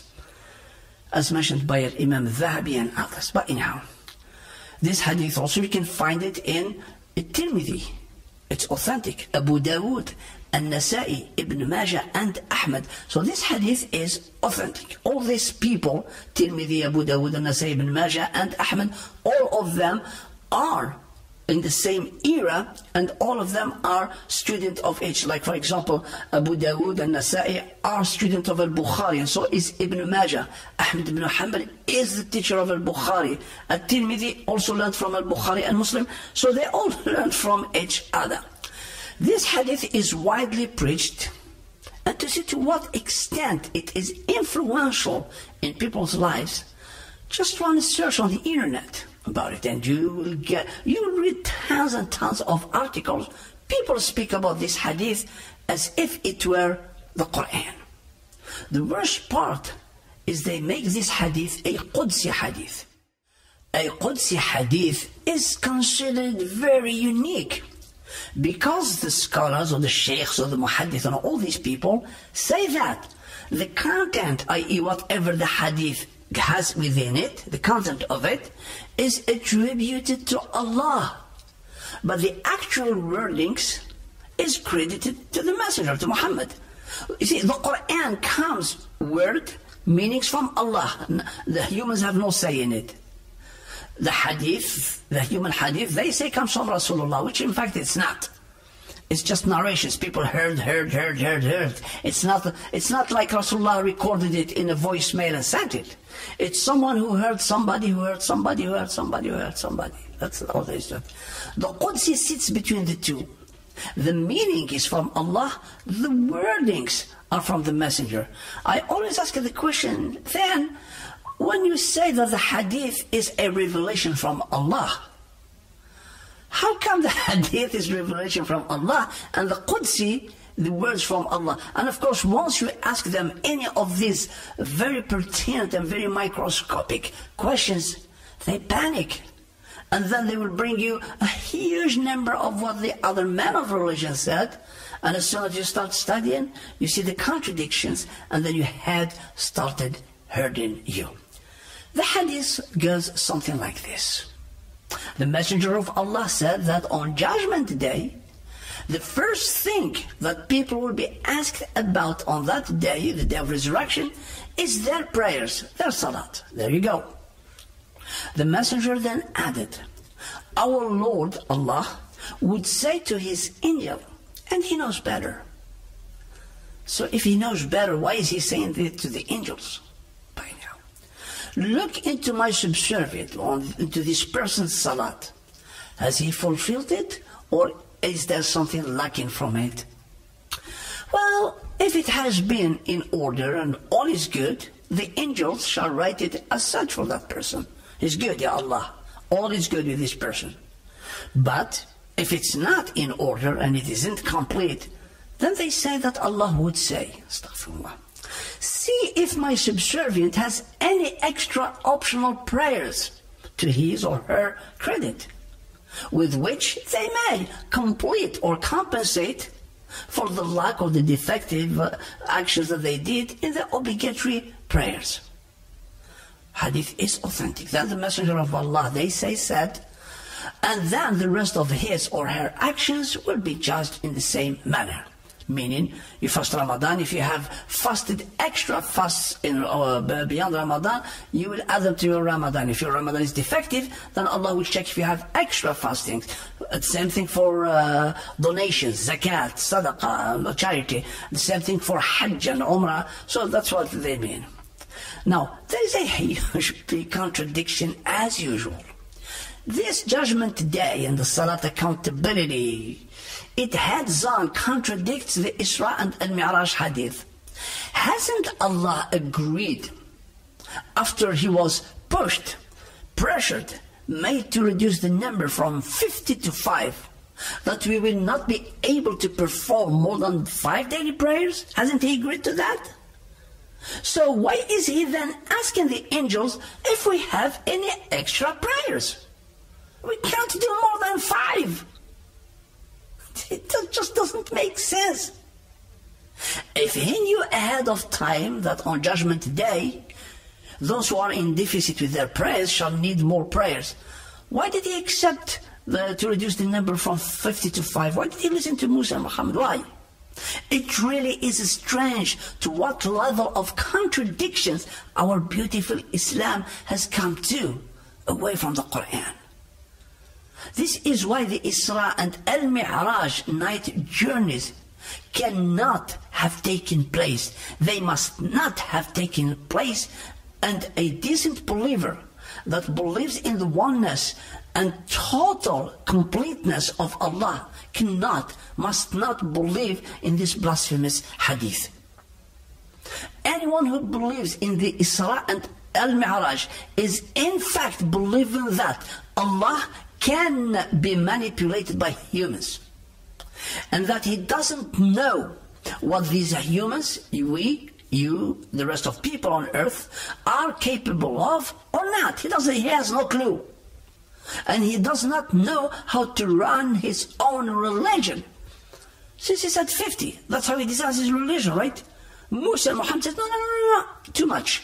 as mentioned by Imam Zahabi and others. But anyhow, this hadith also, you can find it in Tirmidhi. It's authentic. Abu Dawood, An-Nasa'i, Ibn Majah, and Ahmad. So this hadith is authentic. All these people, Tirmidhi, Abu Dawood, An-Nasa'i, Ibn Majah, and Ahmad, all of them are in the same era, and all of them are student of each. Like for example, Abu Dawood and Nasa'i are student of Al-Bukhari, and so is Ibn Majah. Ahmad ibn Hanbal is the teacher of Al-Bukhari. At-Tirmidhi also learned from Al-Bukhari and Muslim, so they all learned from each other. This hadith is widely preached, and to see to what extent it is influential in people's lives, just run a search on the internet about it, and you will get, you will read tons and tons of articles. People speak about this hadith as if it were the Qur'an. The worst part is they make this hadith a Qudsi hadith. A Qudsi hadith is considered very unique because the scholars or the sheikhs or the muhaddith and all these people say that the content, that is whatever the hadith has within it, the content of it, is attributed to Allah. But the actual wordings is credited to the Messenger, to Muhammad. You see, the Qur'an comes word, meanings from Allah. The humans have no say in it. The hadith, the human hadith, they say comes from Rasulullah, which in fact it's not. It's just narrations. People heard, heard, heard, heard, heard. It's not, it's not like Rasulullah recorded it in a voicemail and sent it. It's someone who heard somebody, who heard somebody, who heard somebody, who heard somebody. That's all there is to it. The Qudsi sits between the two. The meaning is from Allah. The wordings are from the Messenger. I always ask the question, then, when you say that the Hadith is a revelation from Allah, how come the Hadith is revelation from Allah and the Qudsi, the words from Allah? And of course, once you ask them any of these very pertinent and very microscopic questions, they panic. And then they will bring you a huge number of what the other men of religion said. And as soon as you start studying, you see the contradictions, and then your head started hurting you. The Hadith goes something like this. The Messenger of Allah said that on Judgment Day, the first thing that people will be asked about on that day, the day of resurrection, is their prayers, their salat. There you go. The Messenger then added, our Lord Allah would say to his angel, and he knows better. So if he knows better, why is he saying it to the angels? By now, look into my subservient, or into this person's salat. Has he fulfilled it, or is there something lacking from it? Well, if it has been in order and all is good, the angels shall write it as such for that person. It's good, Ya Allah. All is good with this person. But if it's not in order and it isn't complete, then they say that Allah would say, Astaghfirullah, see if my subservient has any extra optional prayers to his or her credit, with which they may complete or compensate for the lack of the defective uh, actions that they did in the obligatory prayers. Hadith is authentic. Then the Messenger of Allah, they say, said, and then the rest of his or her actions will be judged in the same manner. Meaning, you fast Ramadan, if you have fasted extra fasts in, uh, beyond Ramadan, you will add them to your Ramadan. If your Ramadan is defective, then Allah will check if you have extra fastings. The same thing for uh, donations, zakat, sadaqah, charity. The same thing for Hajj and Umrah. So that's what they mean. Now, there is a huge contradiction as usual. This Judgment Day and the Salat accountability, it heads-on contradicts the Israa and Mira'aj Hadeeth. Hasn't Allah agreed, after he was pushed, pressured, made to reduce the number from fifty to five, that we will not be able to perform more than five daily prayers? Hasn't he agreed to that? So why is he then asking the angels if we have any extra prayers? We can't do more than five. It just doesn't make sense. If he knew ahead of time that on Judgment Day, those who are in deficit with their prayers shall need more prayers, why did he accept the, to reduce the number from fifty to five? Why did he listen to Musa and Muhammad? Why? It really is strange to what level of contradictions our beautiful Islam has come to, away from the Qur'an. This is why the Israa and Al-Mira'aj night journeys cannot have taken place. They must not have taken place, and a decent believer that believes in the oneness and total completeness of Allah cannot, must not believe in this blasphemous hadith. Anyone who believes in the Israa and Al-Mira'aj is in fact believing that Allah can be manipulated by humans, and that he doesn't know what these humans, we, you, the rest of people on earth, are capable of or not. He doesn't, he has no clue. And he does not know how to run his own religion. Since he's at fifty, that's how he designs his religion, right? Musa and Muhammad said, no, no, no, no, no, too much.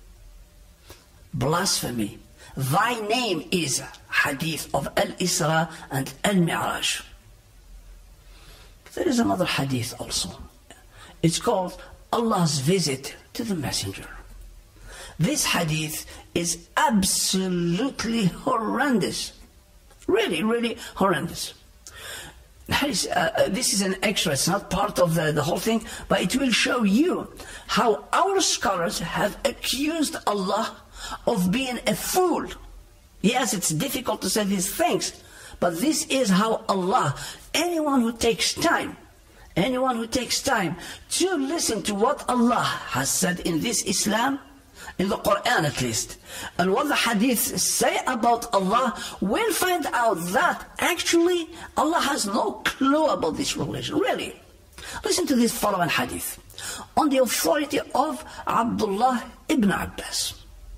Blasphemy. Thy name is Hadith of Al-Isra and Al-Mira'aj. There is another hadith also. It's called Allah's visit to the Messenger. This hadith is absolutely horrendous. Really, really horrendous. hadith, uh, this is an extra, it's not part of the, the whole thing, but it will show you how our scholars have accused Allah of being a fool. Yes, it's difficult to say these things, but this is how Allah, anyone who takes time, anyone who takes time to listen to what Allah has said in this Islam, in the Qur'an at least, and what the Hadeeth say about Allah, will find out that actually Allah has no clue about this religion, really. Listen to this following Hadeeth, on the authority of Abdullah ibn Abbas.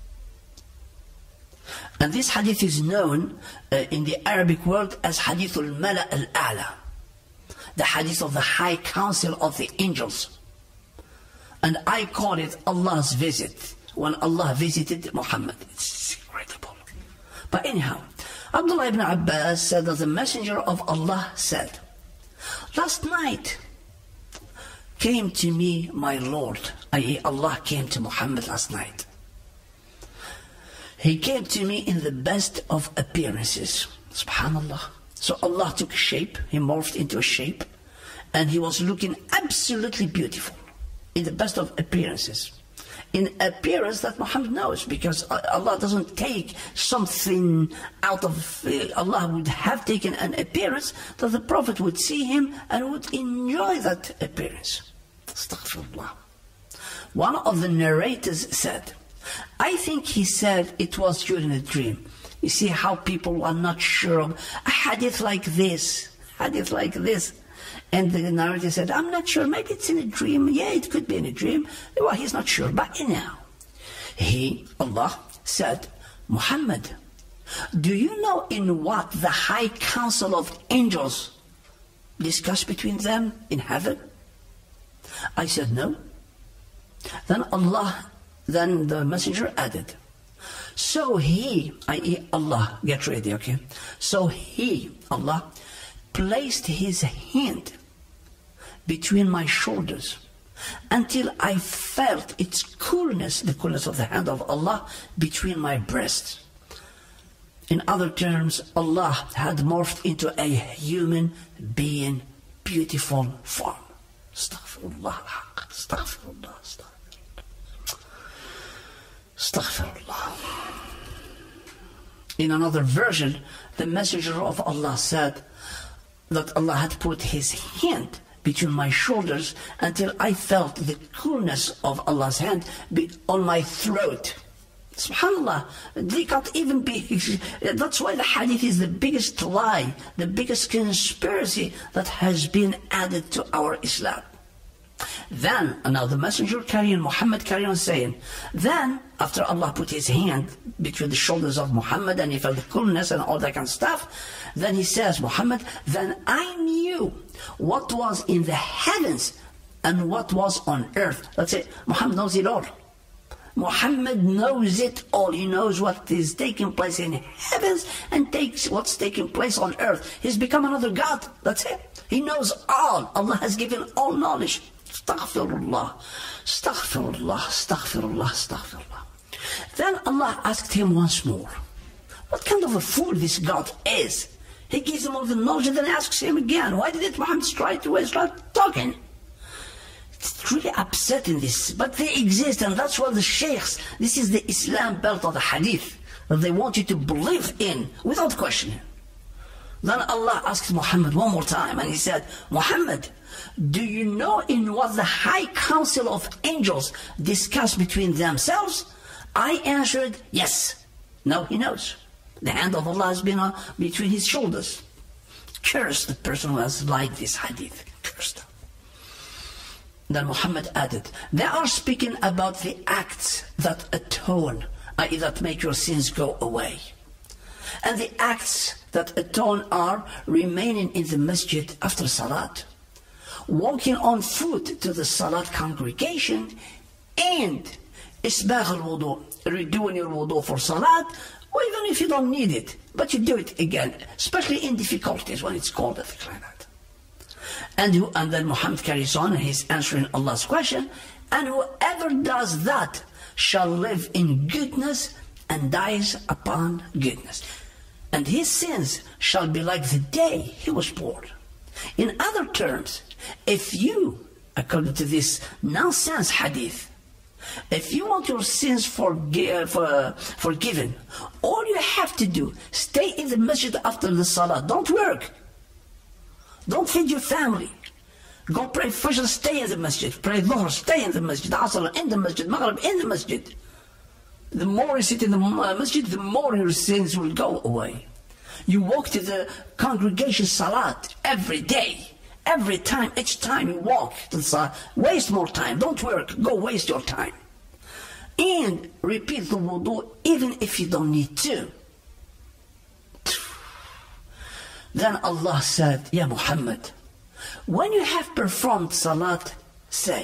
And this hadith is known uh, in the Arabic world as Hadith al-Mala al-A'la, the hadith of the high council of the angels. And I call it Allah's visit, when Allah visited Muhammad. It's incredible. But anyhow, Abdullah ibn Abbas said that the Messenger of Allah said, last night came to me my Lord, that is Allah came to Muhammad last night. He came to me in the best of appearances. Subhanallah. So Allah took shape, He morphed into a shape, and He was looking absolutely beautiful, in the best of appearances. In appearance that Muhammad knows, because Allah doesn't take something out of, uh, Allah would have taken an appearance that the Prophet would see him and would enjoy that appearance. Astaghfirullah. One of the narrators said, I think he said it was during a dream. You see how people are not sure of a hadith like this, hadith like this. And the narrator said, I'm not sure, maybe it's in a dream. Yeah, it could be in a dream. Well, he's not sure. But anyhow, he, Allah, said, Muhammad, do you know in what the high council of angels discuss between them in heaven? I said, no. Then Allah, then the messenger added, so he, that is Allah, get ready, okay? So he, Allah, placed his hand between my shoulders until I felt its coolness, the coolness of the hand of Allah, between my breasts. In other terms, Allah had morphed into a human being, beautiful form. Astaghfirullah, astaghfirullah, astaghfirullah. Astaghfirullah. In another version, the Messenger of Allah said that Allah had put His hand between my shoulders until I felt the coolness of Allah's hand on my throat. SubhanAllah, they can't even be, that's why the hadith is the biggest lie, the biggest conspiracy that has been added to our Islam. Then, now the messenger carrying, Muhammad carrying on saying, then, after Allah put his hand between the shoulders of Muhammad and he felt the coolness and all that kind of stuff, then he says, Muhammad, then I knew what was in the heavens and what was on earth. Let's say, Muhammad knows it all. Muhammad knows it all. He knows what is taking place in heavens and takes what's taking place on earth. He's become another God. That's it. He knows all. Allah has given all knowledge. Astaghfirullah, astaghfirullah, astaghfirullah, astaghfirullah. Then Allah asked him once more, what kind of a fool this God is? He gives him all the knowledge and then asks him again, why didn't Muhammad straight away start talking? It's really upsetting this, but they exist, and that's why the sheikhs, this is the Islam belt of the hadith, that they want you to believe in without questioning. Then Allah asked Muhammad one more time, and he said, Muhammad, do you know in what the high council of angels discuss between themselves? I answered, yes. Now he knows. The hand of Allah has been uh, between his shoulders. Curse the person who has lied this hadith. Curse them. Then Muhammad added, they are speaking about the acts that atone, that is, that make your sins go away. And the acts that atone are remaining in the masjid after salat, walking on foot to the salat congregation, and isbagh al-wudu, redoing your wudu for salat, or even if you don't need it, but you do it again, especially in difficulties when it's cold at like that. And, who, and then Muhammad carries on, and he's answering Allah's question, and whoever does that shall live in goodness and dies upon goodness. And his sins shall be like the day he was born. In other terms, if you, according to this nonsense hadith, if you want your sins forgi- for, forgiven, all you have to do, stay in the masjid after the salah. Don't work. Don't feed your family. Go pray Fajr, stay in the masjid. Pray Dhuhr, stay in the masjid. Asr, in the masjid. Maghrib, in the masjid. The more you sit in the masjid, the more your sins will go away. You walk to the congregation salat every day. Every time, each time you walk to the salat. Waste more time. Don't work. Go waste your time. And repeat the wudu even if you don't need to. Then Allah said, Ya Muhammad, when you have performed salat, say,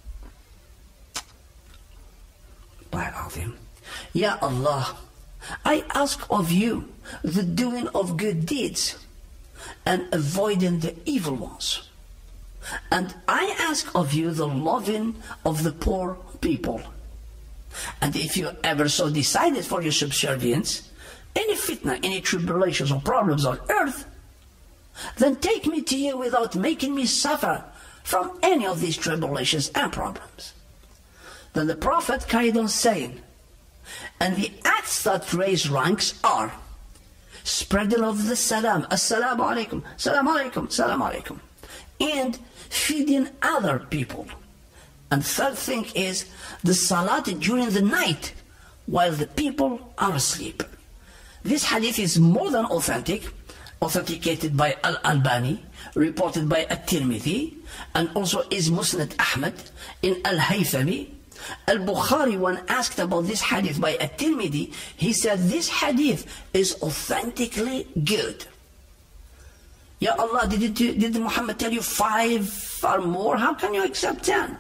Ya Allah, I ask of you the doing of good deeds and avoiding the evil ones. And I ask of you the loving of the poor people. And if you ever so decided for your subservience, any fitna, any tribulations or problems on earth, then take me to you without making me suffer from any of these tribulations and problems. Then the Prophet carried on saying, and the acts that raise ranks are spreading of the salam, Assalaamu Alaikum, Assalamu Alaikum, Assalamu Alaikum, and feeding other people. And third thing is the salat during the night while the people are asleep. This hadith is more than authentic, authenticated by Al-Albani, reported by At-Tirmidhi, and also is Musnad Ahmad in Al-Haythami. Al-Bukhari, when asked about this hadith by At-Tirmidhi, he said this hadith is authentically good. Ya Allah, did, it, did Muhammad tell you five or more? How can you accept ten?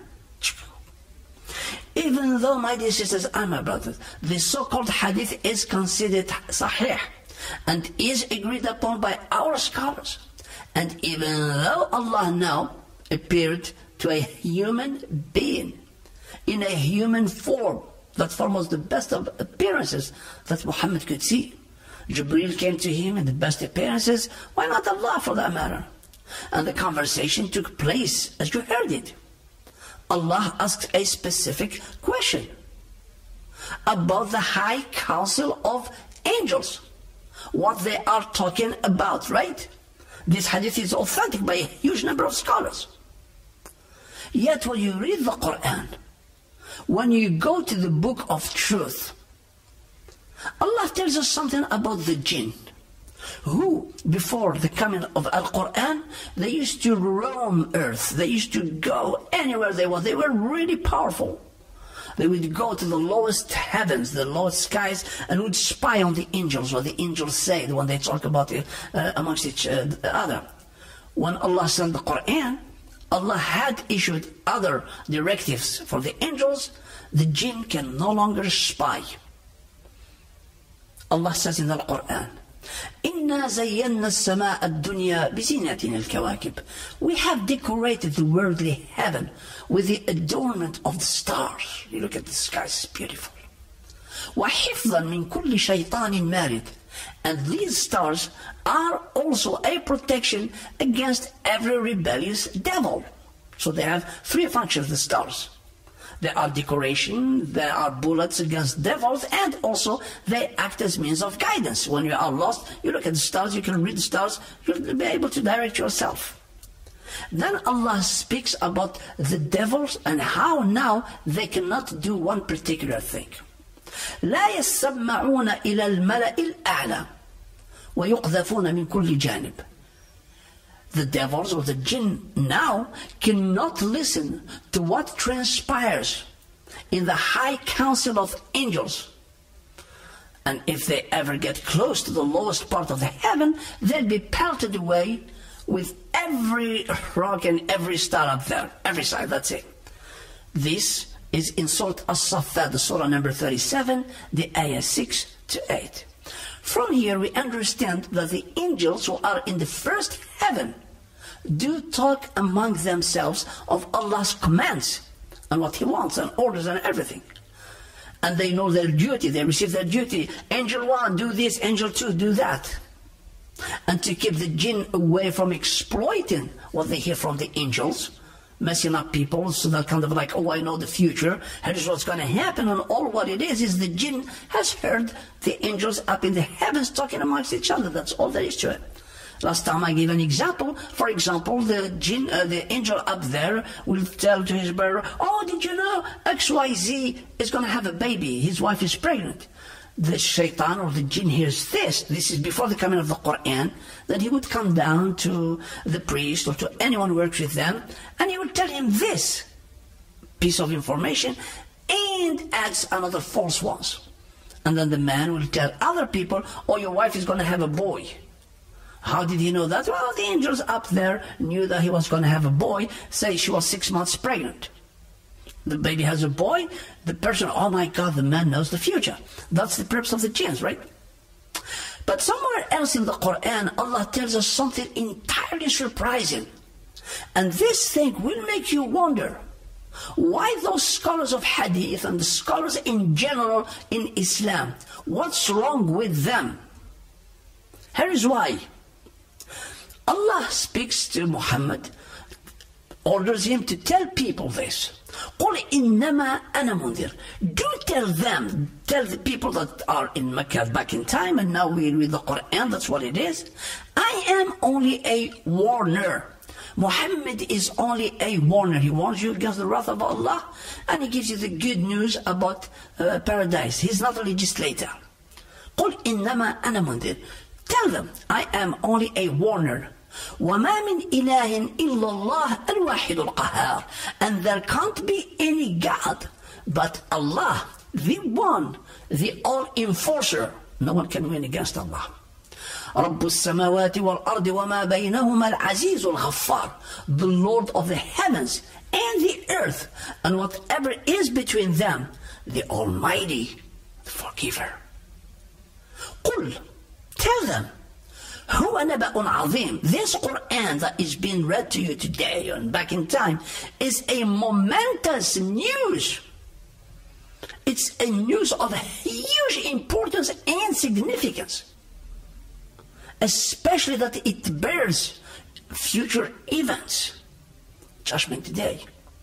Even though, my dear sisters and my brothers, this so-called hadith is considered sahih and is agreed upon by our scholars, and even though Allah now appeared to a human being in a human form, that form was the best of appearances that Muhammad could see. Jibreel came to him in the best appearances, why not Allah for that matter? And the conversation took place as you heard it. Allah asked a specific question about the high council of angels, what they are talking about, right? This hadith is authentic by a huge number of scholars. Yet when you read the Qur'an, when you go to the book of truth, Allah tells us something about the jinn, who, before the coming of Al-Qur'an, they used to roam earth. They used to go anywhere they want. They were really powerful. They would go to the lowest heavens, the lowest skies, and would spy on the angels, what the angels say when they talk about it uh, amongst each uh, other. When Allah sent the Qur'an, Allah had issued other directives for the angels. The jinn can no longer spy. Allah says in the Qur'an, إِنَّا زَيَّنَّا السَّمَاءَ الدُّنْيَا بِزِينَةٍ الْكَوَاكِبِ. We have decorated the worldly heaven with the adornment of the stars. You look at the sky, it's beautiful. وَحِفْظًا مِنْ كُلِّ شَيْطَانٍ مَارِدٍ. And these stars are also a protection against every rebellious devil. So they have three functions, the stars. They are decoration, they are bullets against devils, and also they act as means of guidance. When you are lost, you look at the stars, you can read the stars, you'll be able to direct yourself. Then Allah speaks about the devils and how now they cannot do one particular thing. لا يسمعون إلى الملأ الأعلى ويقذفون من كل جانب. The devils or the jinn now cannot listen to what transpires in the high council of angels. And if they ever get close to the lowest part of the heaven, they'll be pelted away with every rock and every star up there, every side, that's it. This is in Surah As-Saffat, the Surah number thirty-seven, the ayah six to eight. From here we understand that the angels who are in the first heaven do talk among themselves of Allah's commands and what He wants and orders and everything. And they know their duty, they receive their duty. Angel one, do this, angel two, do that. and to keep the jinn away from exploiting what they hear from the angels, messing up people, so they're kind of like, oh, I know the future, here's what's going to happen, and all what it is is the jinn has heard the angels up in the heavens talking amongst each other. That's all there is to it. Last time I gave an example. For example, the jinn, uh, the angel up there will tell to his brother, oh, did you know X Y Z is going to have a baby, his wife is pregnant. The shaitan or the jinn hears this, this is before the coming of the Qur'an, that he would come down to the priest or to anyone who works with them, and he would tell him this piece of information and adds another false ones. And then the man will tell other people, oh, your wife is going to have a boy. How did he know that? Well, the angels up there knew that he was going to have a boy. Say she was six months pregnant. The baby has a boy. The person, oh my God, the man knows the future. That's the purpose of the jinns, right? But somewhere else in the Qur'an, Allah tells us something entirely surprising. And this thing will make you wonder why those scholars of Hadeeth and the scholars in general in Islam, what's wrong with them? Here is why. Allah speaks to Muhammad, orders him to tell people this. قُلْ إِنَّمَا أَنَا مُنذِرٌ. Do tell them, tell the people that are in Makkah back in time, and now we read the Qur'an, that's what it is. I am only a warner. Muhammad is only a warner. He warns you against the wrath of Allah, and he gives you the good news about uh, paradise. He's not a legislator. قُلْ إِنَّمَا أَنَا مُنذِرٌ. Tell them, I am only a warner. وَمَا مِنْ إِلَهٍ إِلَّا اللَّهُ الْوَاحِدُ الْقَهَّارُ. And there can't be any God but Allah, the one, the all-enforcer. No one can win against Allah. رَبُّ السَّمَاوَاتِ وَالْأَرْضِ وَمَا بَيْنَهُمَا الْعَزِيزُ الْغَفَّارُ. The Lord of the heavens and the earth, and whatever is between them, the Almighty, the Forgiver. قُلْ. Tell them, هُوَ نَبَأٌ عَظِيمٌ. This Qur'an that is being read to you today and back in time is a momentous news. It's a news of huge importance and significance, especially that it bears future events, Judgment Day.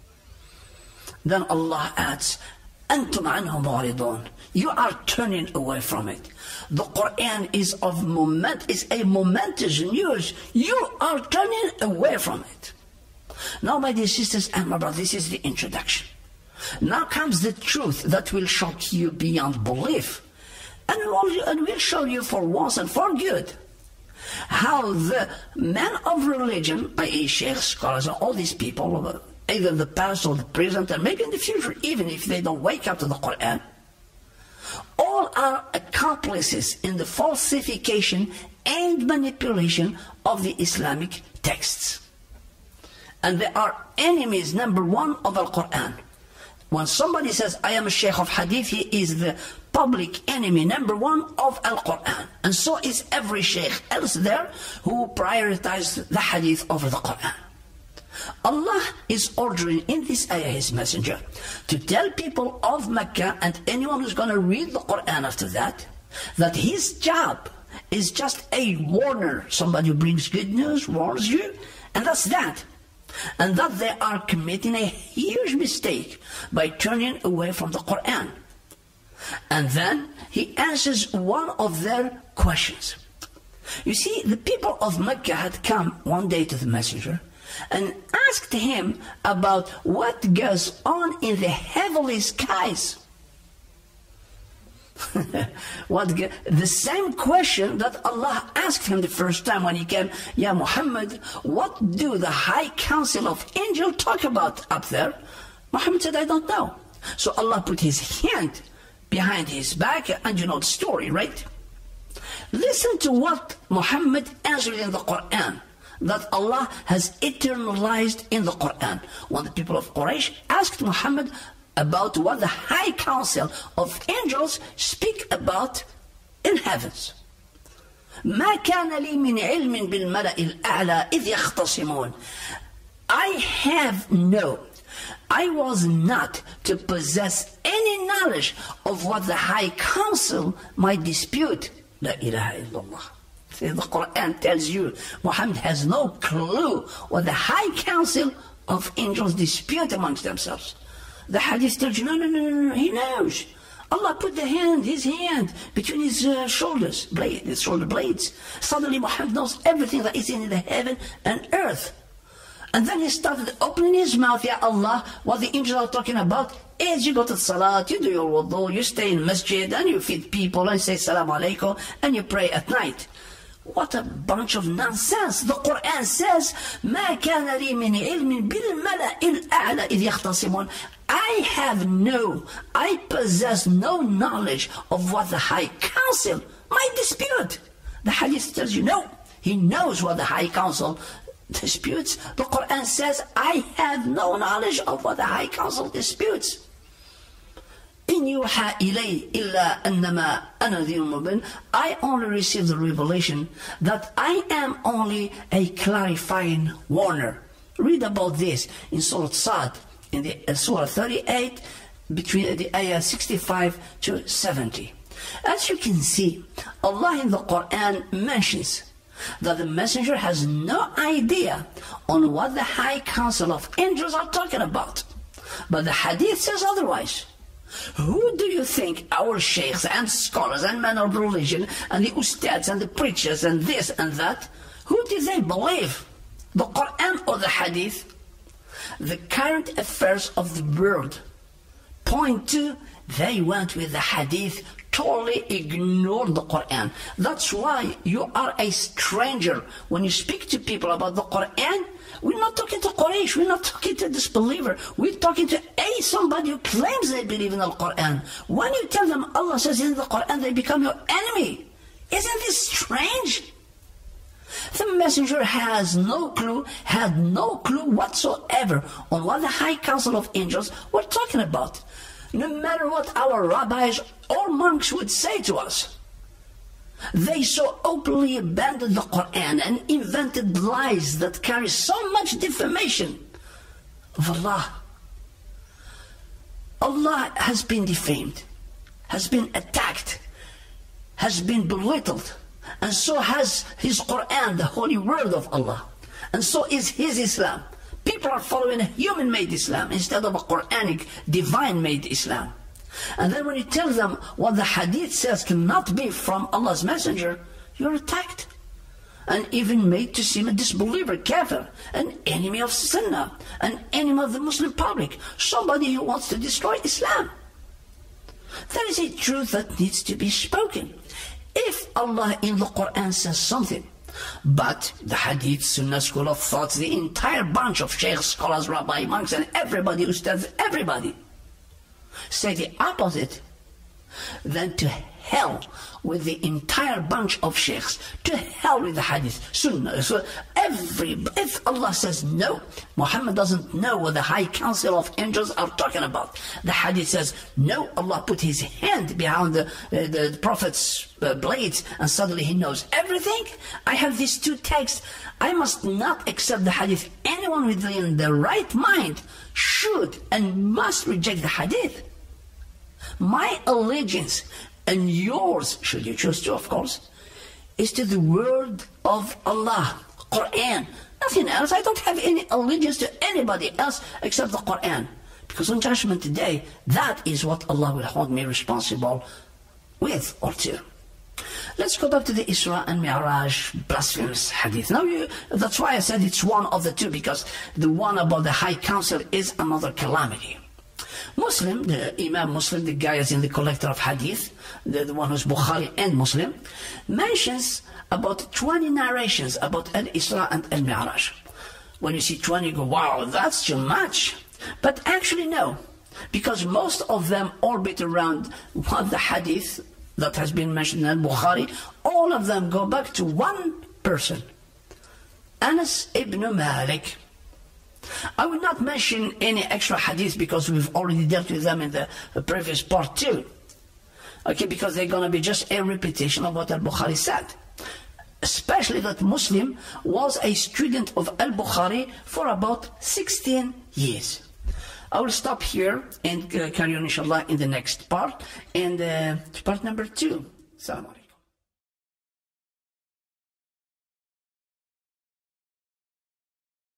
Then Allah adds, أَنْتُمْ عَنْهُ مُعْرِضُونَ. You are turning away from it. The Qur'an is of moment, is a momentous news. You are turning away from it. Now, my dear sisters and my brothers, this is the introduction. Now comes the truth that will shock you beyond belief, and will, and will show you for once and for good how the men of religion, that is sheikhs, scholars, and all these people, either the past or the present, and maybe in the future, even if they don't wake up to the Qur'an, all are accomplices in the falsification and manipulation of the Islamic texts. And they are enemies, number one, of Al-Qur'an. When somebody says, I am a sheikh of Hadith, he is the public enemy, number one, of Al-Qur'an. And so is every sheikh else there who prioritizes the Hadith over the Qur'an. Allah is ordering in this ayah His Messenger to tell people of Makkah and anyone who's going to read the Qur'an after that, that his job is just a warner, somebody who brings good news, warns you, and that's that. And that they are committing a huge mistake by turning away from the Qur'an. And then He answers one of their questions. You see, the people of Makkah had come one day to the Messenger and asked him about what goes on in the heavenly skies. What the same question that Allah asked him the first time when he came, Ya Muhammad, what do the high council of angels talk about up there? Muhammad said, I don't know. So Allah put His hand behind his back, and you know the story, right? Listen to what Muhammad answered in the Qur'an, that Allah has eternalized in the Qur'an. When the people of Quraysh asked Muhammad about what the high council of angels speak about in heavens. ما كان لي من علم بالملأ الأعلى إذ يختصمون. I have no, I was not to possess any knowledge of what the high council might dispute. La ilaha illallah. The Qur'an tells you Muhammad has no clue what the high council of angels dispute amongst themselves. The hadith tells you, no, no, no, no, no, he knows. Allah put the hand, his hand, between his uh, shoulders, blade, his shoulder blades. Suddenly Muhammad knows everything that is in the heaven and earth. And then he started opening his mouth, Ya Allah, what the angels are talking about is you go to the salat, you do your wudu, you stay in masjid, and you feed people, and say Assalamu Alaikum, and you pray at night. What a bunch of nonsense. The Qur'an says, مَا كَانَ لِي مِنْ عِلْمٍ بِالْمَلَإِ الْأَعْلَى إِذْ يَخْتَصِمُونَ. I have no, I possess no knowledge of what the High Council might dispute. The Hadith tells you, no, he knows what the High Council disputes. The Qur'an says, I have no knowledge of what the High Council disputes. إِنْ يُوحَى إِلَيْهِ إِلَّا أَنَّمَا أَنَا نَذِيرٌ مُبِينٌ. I only received the revelation that I am only a clarifying warner. Read about this in Surah Sad, in the uh, Surah thirty-eight, between the ayah sixty-five to seventy. As you can see, Allah in the Qur'an mentions that the messenger has no idea on what the High Council of Angels are talking about. But the Hadith says otherwise. Who do you think our sheikhs and scholars and men of religion and the ustads and the preachers and this and that, who did they believe? The Qur'an or the Hadith? The current affairs of the world point to, they went with the Hadith, totally ignored the Qur'an. That's why you are a stranger when you speak to people about the Qur'an. We're not talking to Quraysh, we're not talking to disbeliever, we're talking to a somebody who claims they believe in the Qur'an. When you tell them Allah says in the Qur'an, they become your enemy. Isn't this strange? The messenger has no clue, had no clue whatsoever on what the High Council of Angels were talking about. No matter what our rabbis or monks would say to us, they so openly abandoned the Qur'an and invented lies that carry so much defamation of Allah. Allah has been defamed, has been attacked, has been belittled, and so has his Qur'an, the holy word of Allah, and so is his Islam. People are following a human-made Islam instead of a Quranic, divine-made Islam. And then when you tell them what the Hadith says cannot be from Allah's messenger, you're attacked and even made to seem a disbeliever, kafir, an enemy of Sunnah, an enemy of the Muslim public, somebody who wants to destroy Islam. That is a truth that needs to be spoken. If Allah in the Qur'an says something, but the Hadith, Sunnah, school of thoughts, the entire bunch of sheikhs, scholars, rabbi, monks, and everybody who studies everybody, say the opposite, then to hell with the entire bunch of sheikhs, to hell with the Hadith, Sunnah. So every, if Allah says no, Muhammad doesn't know what the High Council of Angels are talking about. The Hadith says no, Allah put his hand behind the, uh, the Prophet's uh, blades and suddenly he knows everything. I have these two texts. I must not accept the Hadith. Anyone within the right mind should and must reject the Hadith. My allegiance and yours, should you choose to, of course, is to the word of Allah, Qur'an. Nothing else. I don't have any allegiance to anybody else except the Qur'an. Because on Judgment Day, that is what Allah will hold me responsible with or to. Let's go back to the Israa and Mira'aj blasphemous hadith. Now, you, that's why I said it's one of the two, because the one about the High Council is another calamity. Muslim, the Imam Muslim, the guy is in the collector of hadith, the, the one who's Bukhari and Muslim, mentions about twenty narrations about Al-Israa and Al-Mira'aj. When you see twenty, you go, wow, that's too much. But actually no, because most of them orbit around what the hadith that has been mentioned in Bukhari, all of them go back to one person, Anas ibn Malik. I will not mention any extra hadith because we've already dealt with them in the previous part too. Okay, because they're going to be just a repetition of what Al-Bukhari said. Especially that Muslim was a student of Al-Bukhari for about sixteen years. I will stop here and uh, carry on inshallah in the next part, and uh, part number two. Assalamu Alaikum.